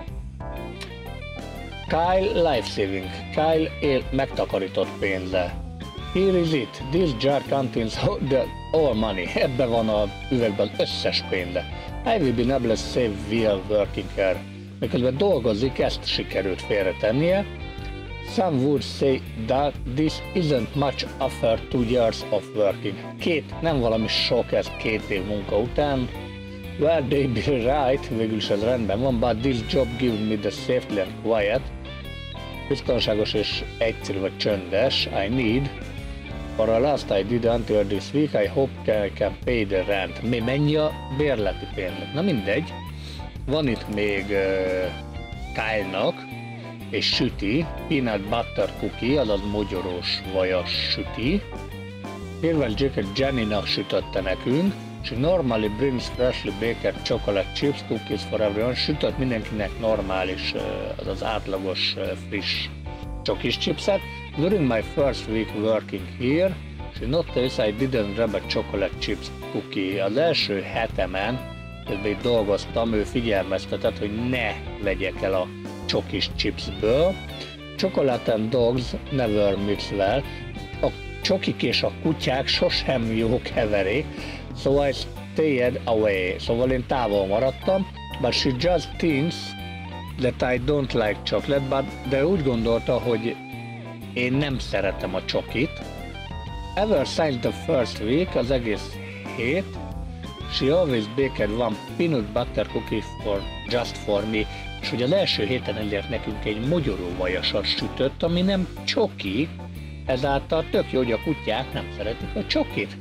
Kyle Lifesaving. Kyle megtakarított pénze. Here is it. This jar contains all money. Ebben van a üvegben az összes pénze. I will be able to save while working here. Miközben dolgozik, ezt sikerült félretennie. Some would say that this isn't much after 2 years of working. Nem valami sok ez 2 év munka után. Well, they be right, végül is ez rendben van, but this job gives me the safety and quiet. Biztonságos és egyszerű vagy csöndes, I need. For a last I did until this week, I hope I can pay the rent. Mennyi a bérleti pénznek? Na mindegy. Van itt még Kyle-nak egy süti, peanut butter cookie, azaz mogyorós vajas süti. Például Jacket Jenny-nak sütötte nekünk. She normally brings freshly baked chocolate chips cookies for everyone. Sütött mindenkinek normális, azaz átlagos friss csokis chipset. During my first week working here, she noticed I didn't grab a chocolate chips cookie. Az első hetemen, közben itt dolgoztam, ő figyelmeztetett, hogy ne vegyek el a csokis chipsből. Chocolate and dogs never mix well. A csokik és a kutyák sosem jó keverék, so I stayed away. Szóval én távol maradtam, but she just thinks that I don't like chocolate, de úgy gondolta, hogy én nem szeretem a csokit. Ever since the first week, az egész hét, she always baked one peanut butter cookie just for me. És hogy az első héten elért nekünk egy mogyoróvajasat sütött, ami nem csoki, ezáltal tök jó, hogy a kutyák nem szeretik a csokit.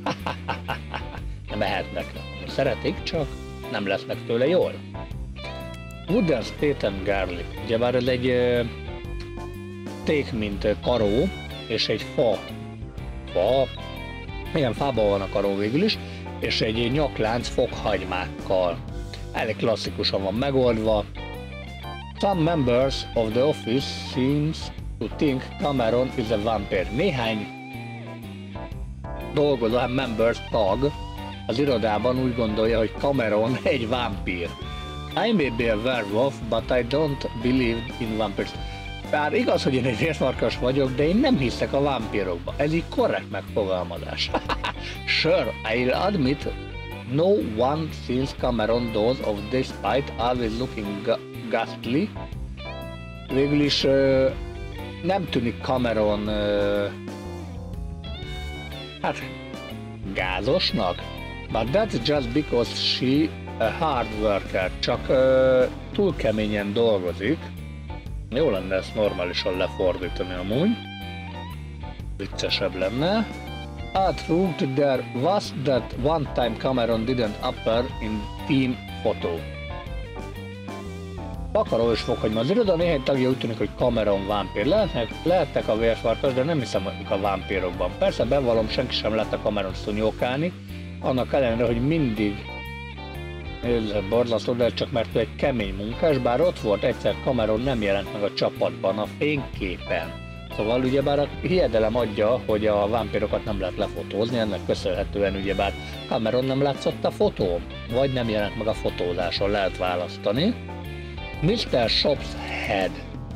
Nem ehetnek, szeretik, csak nem lesznek tőle jól. Wooden steak and garlic. Ugyebár ez egy steak, mint karó, és egy fa. Igen, fában van a karó végül is, és egy nyaklánc fokhagymákkal. Elég klasszikusan van megoldva. Some members of the office seems to think Cameron is a vampire. Néhány dolgozó, members, tag az irodában úgy gondolja, hogy Cameron egy vámpír. I may be a werewolf, but I don't believe in vampires. Bár igaz, hogy én egy vérfarkas vagyok, de én nem hiszek a vámpírokba. Ez így korrekt megfogalmazás. Sure, I'll admit, no one since Cameron does of despite always looking ghastly. Végül is nem tűnik Cameron hát gázosnak, but that's just because she a hard worker, csak túl keményen dolgozik. Jó lenne ezt normálisan lefordítani amúgy. Viccesebb lenne. Truth, there was that one time Cameron didn't appear in team photo. Vakaró és fokhagyma. Az iroda néhány tagja úgy tűnik, hogy Cameron vámpír. Lehetnek a vérfarkas, de nem hiszem a vámpírokban. Persze bevallom, senki sem látta Cameron szúnyókálni, annak ellenére, hogy mindig borzasztó, de csak mert ő egy kemény munkás, bár ott volt egyszer Cameron nem jelent meg a csapatban, a fényképen. Szóval ugyebár a hiedelem adja, hogy a vámpírokat nem lehet lefotózni, ennek köszönhetően ugyebár Cameron nem látszott a fotón, vagy nem jelent meg a fotózáson, lehet választani. Mr. Shop's head.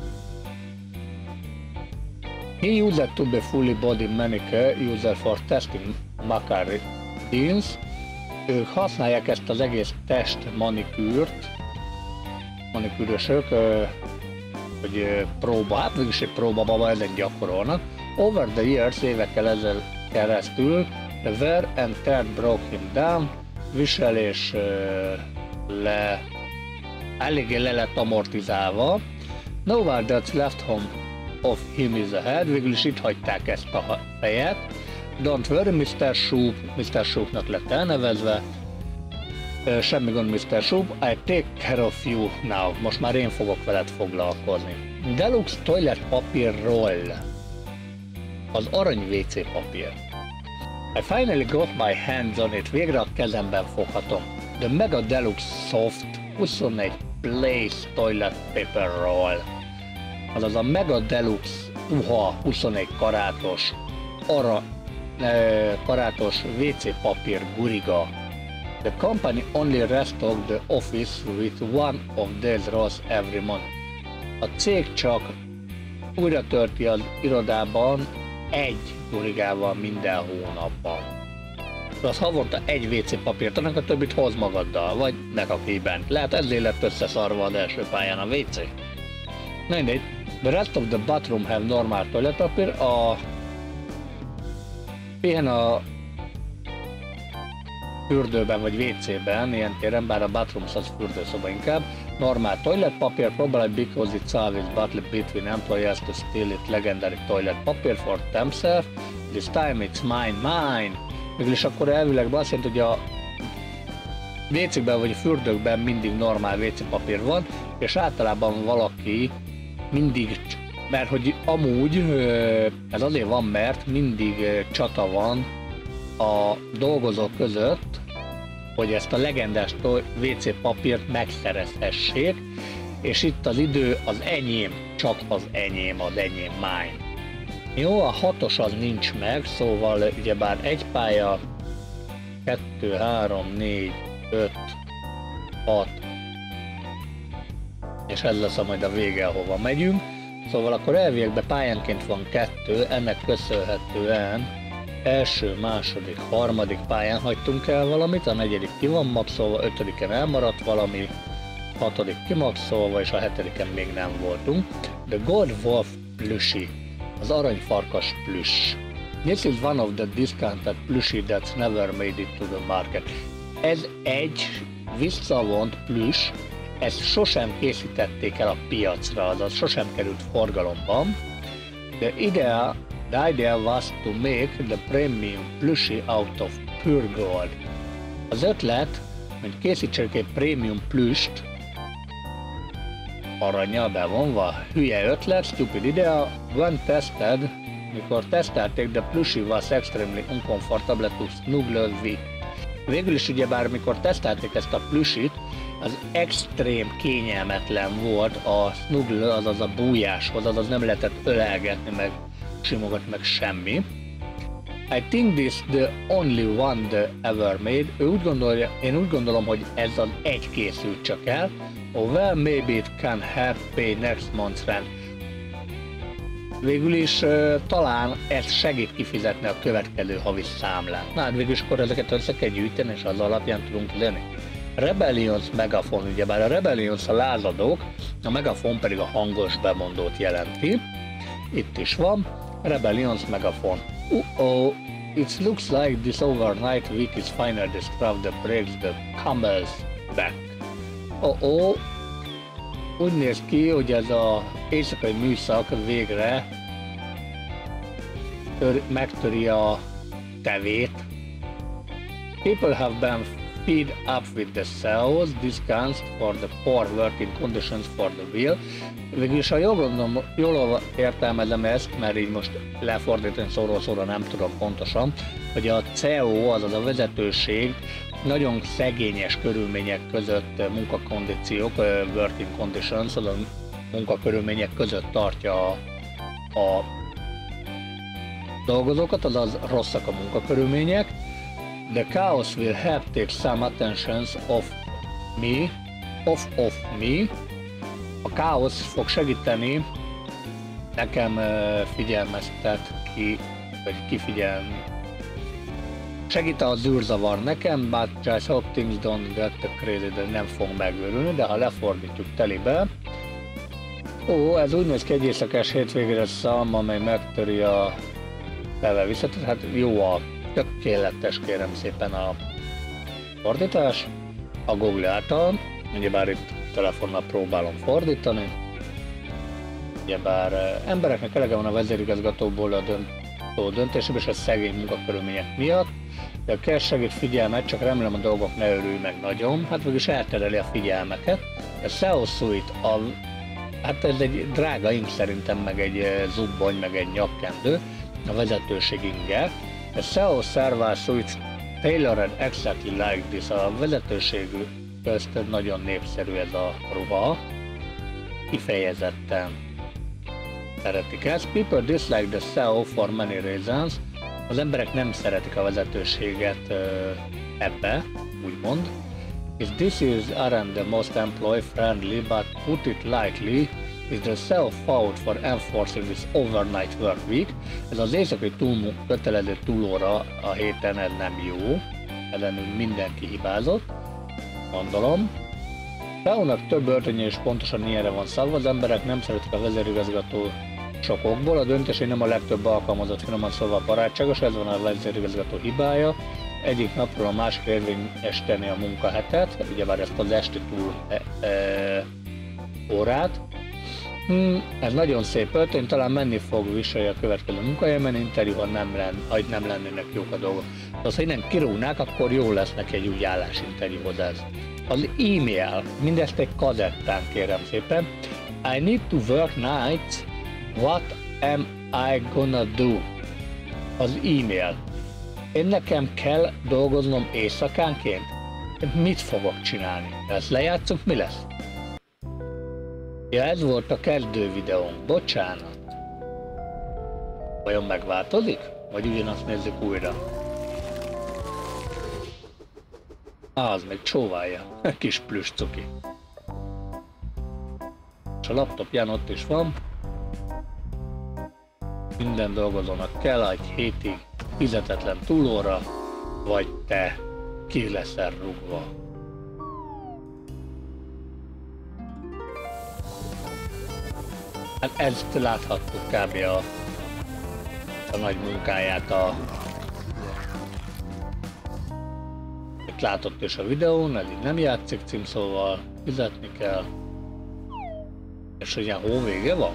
He used to be fully body manicure user for testing Macari deals. Ők használják ezt az egész test manikűrt, manikűrösök, hogy próba, hát végülis egy próbababa ezen gyakorolnak. Over the years, évekkel ezzel keresztül, the wear and tear broke him down, viselés eléggé le lett amortizálva. No one that's left home of him is a head, végül is itt hagyták ezt a fejet. Don't worry, Mr. Shoop, Mr. Shoopnak lett elnevezve. Semmi gond, Mr. Shoop, I take care of you now. Most már én fogok veled foglalkozni. Deluxe toilet paper roll. Az arany WC papír. I finally got my hands on it. Végre a kezemben foghatom. The Mega Deluxe Soft 21 Place Toilet Paper Roll. Azaz a Mega Deluxe UHA 21 karátos karátos WC papír guriga. The company only restocked the office with one of these rolls every month. A cég csak újra törti az irodában egy gurigával minden hónapban. Az havonta egy WC papírt, annak a többit hoz magaddal, vagy ne kapj bent. Lehet ezért lett összeszarva az első pályán a WC. Na mindegy. The rest of the bathroom have normal toilet paper. A pihen a fürdőben vagy WC-ben, ilyen téren, bár a bathroom az fürdőszoba inkább. Normal toilet paper, probably because it's always battle between employees to steal it legendary toilet paper for themselves. This time it's mine. Mégis akkor elvileg azt jelenti, hogy a WC-ben vagy a fürdőkben mindig normál WC papír van, és általában valaki mindig, mert hogy amúgy ez azért van, mert mindig csata van a dolgozók között, hogy ezt a legendás WC papírt megszerezhessék, és itt az idő az enyém, csak az enyém, mine. Jó, a 6-os az nincs meg, szóval ugyebár egy pálya, 2, 3, 4, 5, 6, és ez lesz majd a vége, ahova megyünk. Szóval akkor elviekben pályánként van 2, ennek köszönhetően első, második, harmadik pályán hagytunk el valamit, a negyedik ki van maxolva, 5-en elmaradt valami, 6. kimaxolva, és a 7-en még nem voltunk. The Gold Wolf plushie, az aranyfarkas plüss. This is one of the discounted plushie that's never made it to the market. Ez egy visszavont plüss, ezt sosem készítették el a piacra, azaz sosem került forgalomban. The idea was to make the premium plushie out of pure gold. Az ötlet, hogy készítsenek egy prémium plüst, aranyjal bevonva, hülye ötlet, stupid idea, when tested, mikor tesztelték, the plushie was extremely uncomfortable to snuggle with. Végül is ugyebár mikor tesztelték ezt a plüsit, az extrém kényelmetlen volt a snuggle, azaz a bújáshoz, azaz nem lehetett ölelgetni, meg simogatni, meg semmi. I think this the only one they ever made. Én úgy gondolom, hogy ez az egy készült csak el. Oh, well, maybe it can help pay next month's rent. Végül is talán ez segít kifizetni a következő havi számlát. Na hát végül is akkor ezeket össze kell gyűjteni, és az alapján tudunk lenni. Rebellions Megafon, ugyebár a Rebellions a lázadók, a Megafon pedig a hangos bemondót jelenti. Itt is van, Rebellions Megafon. It looks like this overnight week is finally the stuff that breaks the camel's back. Úgy néz ki, hogy ez az éjszakai műszak végre megtöri a tevét. People have been fed up with the cells, discounts for the poor working conditions for the wheel. Végülis ha jól értelmezem ezt, mert így most lefordítani szóról nem tudom pontosan, hogy a CEO, azaz a vezetőség nagyon szegényes körülmények között munkakondíciók, working conditions, azaz munkakörülmények között tartja a dolgozókat, azaz rosszak a munkakörülmények. The chaos will help take some attentions off me. A káosz fog segíteni nekem figyelmeztet ki, vagy kifigyelni. Segít az űrzavar nekem, but just hope things don't get crazy, de nem fog megőrülni, de ha lefordítjuk telibe. Ez úgy néz ki, egy éjszakás hétvégére szalma, amely megtöri a teve visszatért. Hát jó, a tökéletes, kérem szépen a fordítás a Google által, ugyebár itt telefonnal próbálom fordítani. Ugyebár embereknek elege van a vezérigazgatóból a döntésében és a szegény munkakörülmények miatt, de a kell segít figyelmet, csak remélem a dolgok ne örülj meg nagyon, hát végülis eltereli a figyelmeket. A SEO Suite, hát ez egy drága ing szerintem, meg egy zubbony, meg egy nyakkendő, a vezetőség inge. A SEO Server Suite tailored exactly like this, a vezetőség közt nagyon népszerű ez a ruha, kifejezetten szeretik ezt. People dislike the SEO for many reasons. Az emberek nem szeretik a vezetőséget ebbe, úgymond. This is aren't the most employee friendly, but put it lightly, is the SEO fault for enforcing this overnight work week. Ez az éjszakai kötelező túlóra a héten, ez nem jó, ellenül mindenki hibázott, gondolom. SEO-nak több öltönye is pontosan ilyenre van szabva, az emberek nem szeretik a vezérigazgató sokokból, a döntésé nem a legtöbb alkalmazott, finoman szólva barátságos, ez van a vezérigazgató hibája. Egyik napról a másikra érvényesíteni a munkahetet, ugyebár ezt az esti túl órát. Ez nagyon szép öltöny, talán menni fog viselni a következő munkahelyemen, interjú, ha nem lennének jók a dolgok. Az, ha innen kirúgnák, akkor jó lesz neki egy úgy állásinterjúhoz ez. Az e-mail, mindezt egy kazettán, kérem szépen. I need to work nights, what am I gonna do? Az e-mail. Én nekem kell dolgoznom éjszakánként? Mit fogok csinálni? Ezt lejátszunk, mi lesz? Ja, ez volt a kezdő videónk, bocsánat. Vajon megváltozik? Vagy ugyanazt nézzük újra? Az még csóválja, kis plüss cuki. És a laptopján ott is van. Minden dolgozónak kell egy hétig fizetetlen túlóra, vagy te ki leszel rúgva. Hát ezt láthattuk kb. A nagy munkáját itt látott is a videón, ez így nem játszik címszóval, fizetni kell. És hogy ilyen hóvége van?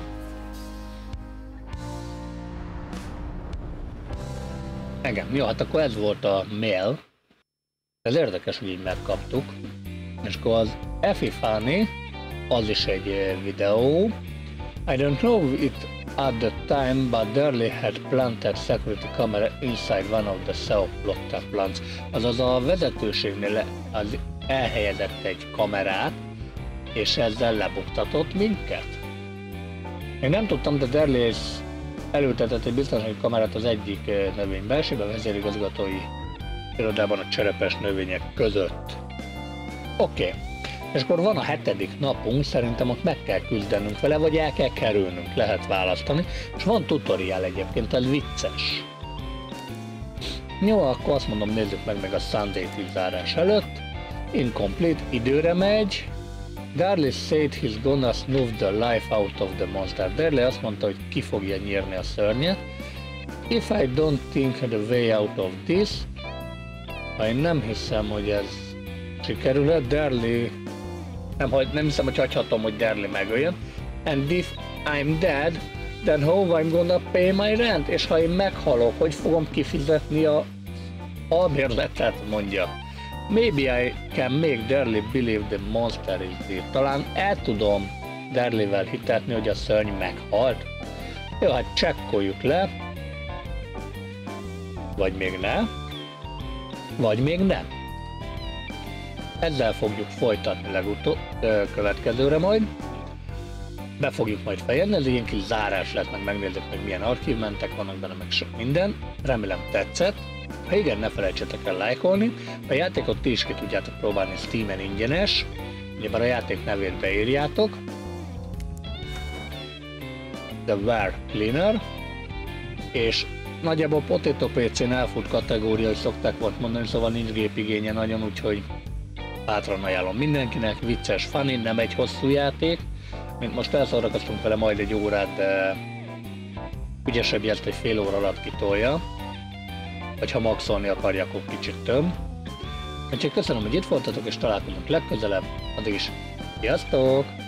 Igen, jó, hát akkor ez volt a mail. Ez érdekes, hogy így megkaptuk. És akkor az Epifani, az is egy videó. I don't know it at the time, but Darley had planted security camera inside one of the SEO plot plants. Azaz a vezetőségnél elhelyezett egy kamerát, és ezzel lebuktatott minket. Még nem tudtam, de Darley elültetett egy biztonsági kamerát az egyik növény belsőben, vezérigazgatói irodában a cserepes növények között. Oké. És akkor van a 7. napunk, szerintem ott meg kell küzdenünk vele, vagy el kell kerülnünk, lehet választani, és van tutorial egyébként, ez vicces. Jó, akkor azt mondom, nézzük meg még a Sunday zárás előtt. Incomplete, időre megy. Darley said he's gonna snuff the life out of the monster. Darley azt mondta, hogy ki fogja nyírni a szörnyet. If I don't think the way out of this, ha én nem hiszem, hogy ez sikerülhet, Darley nem hiszem, hogy hagyhatom, hogy Darley megöljön. And if I'm dead, then how I'm gonna pay my rent? És ha én meghalok, hogy fogom kifizetni a albérletet, mondja. Maybe I can make Darley believe the monster is dead. Talán el tudom Darleyvel hitetni, hogy a szörny meghalt. Jó, hát csekkoljuk le. Vagy még ne. Vagy még nem. Ezzel fogjuk folytatni következőre majd. Be fogjuk majd fejezni, ez ilyen kis zárás lesz, meg megnézzük, hogy milyen archívmentek vannak benne, meg sok minden. Remélem tetszett. Ha igen, ne felejtsetek el lájkolni. A játékot ti is ki tudjátok próbálni, Steamen ingyenes. Ugyebár a játék nevét beírjátok. The Ware Cleaner. És nagyjából Potato PC-n elfut kategória, hogy szokták volt mondani, szóval nincs gépigénye nagyon, úgyhogy bátran ajánlom mindenkinek, vicces, funny, nem egy hosszú játék. Mint most elszórakoztunk vele majd egy órát, de ügyesebb ezt, hogy fél óra alatt kitolja. Vagy ha maxolni akarja, akkor kicsit több. Úgyhogy köszönöm, hogy itt voltatok, és találkozunk legközelebb. Addig is sziasztok!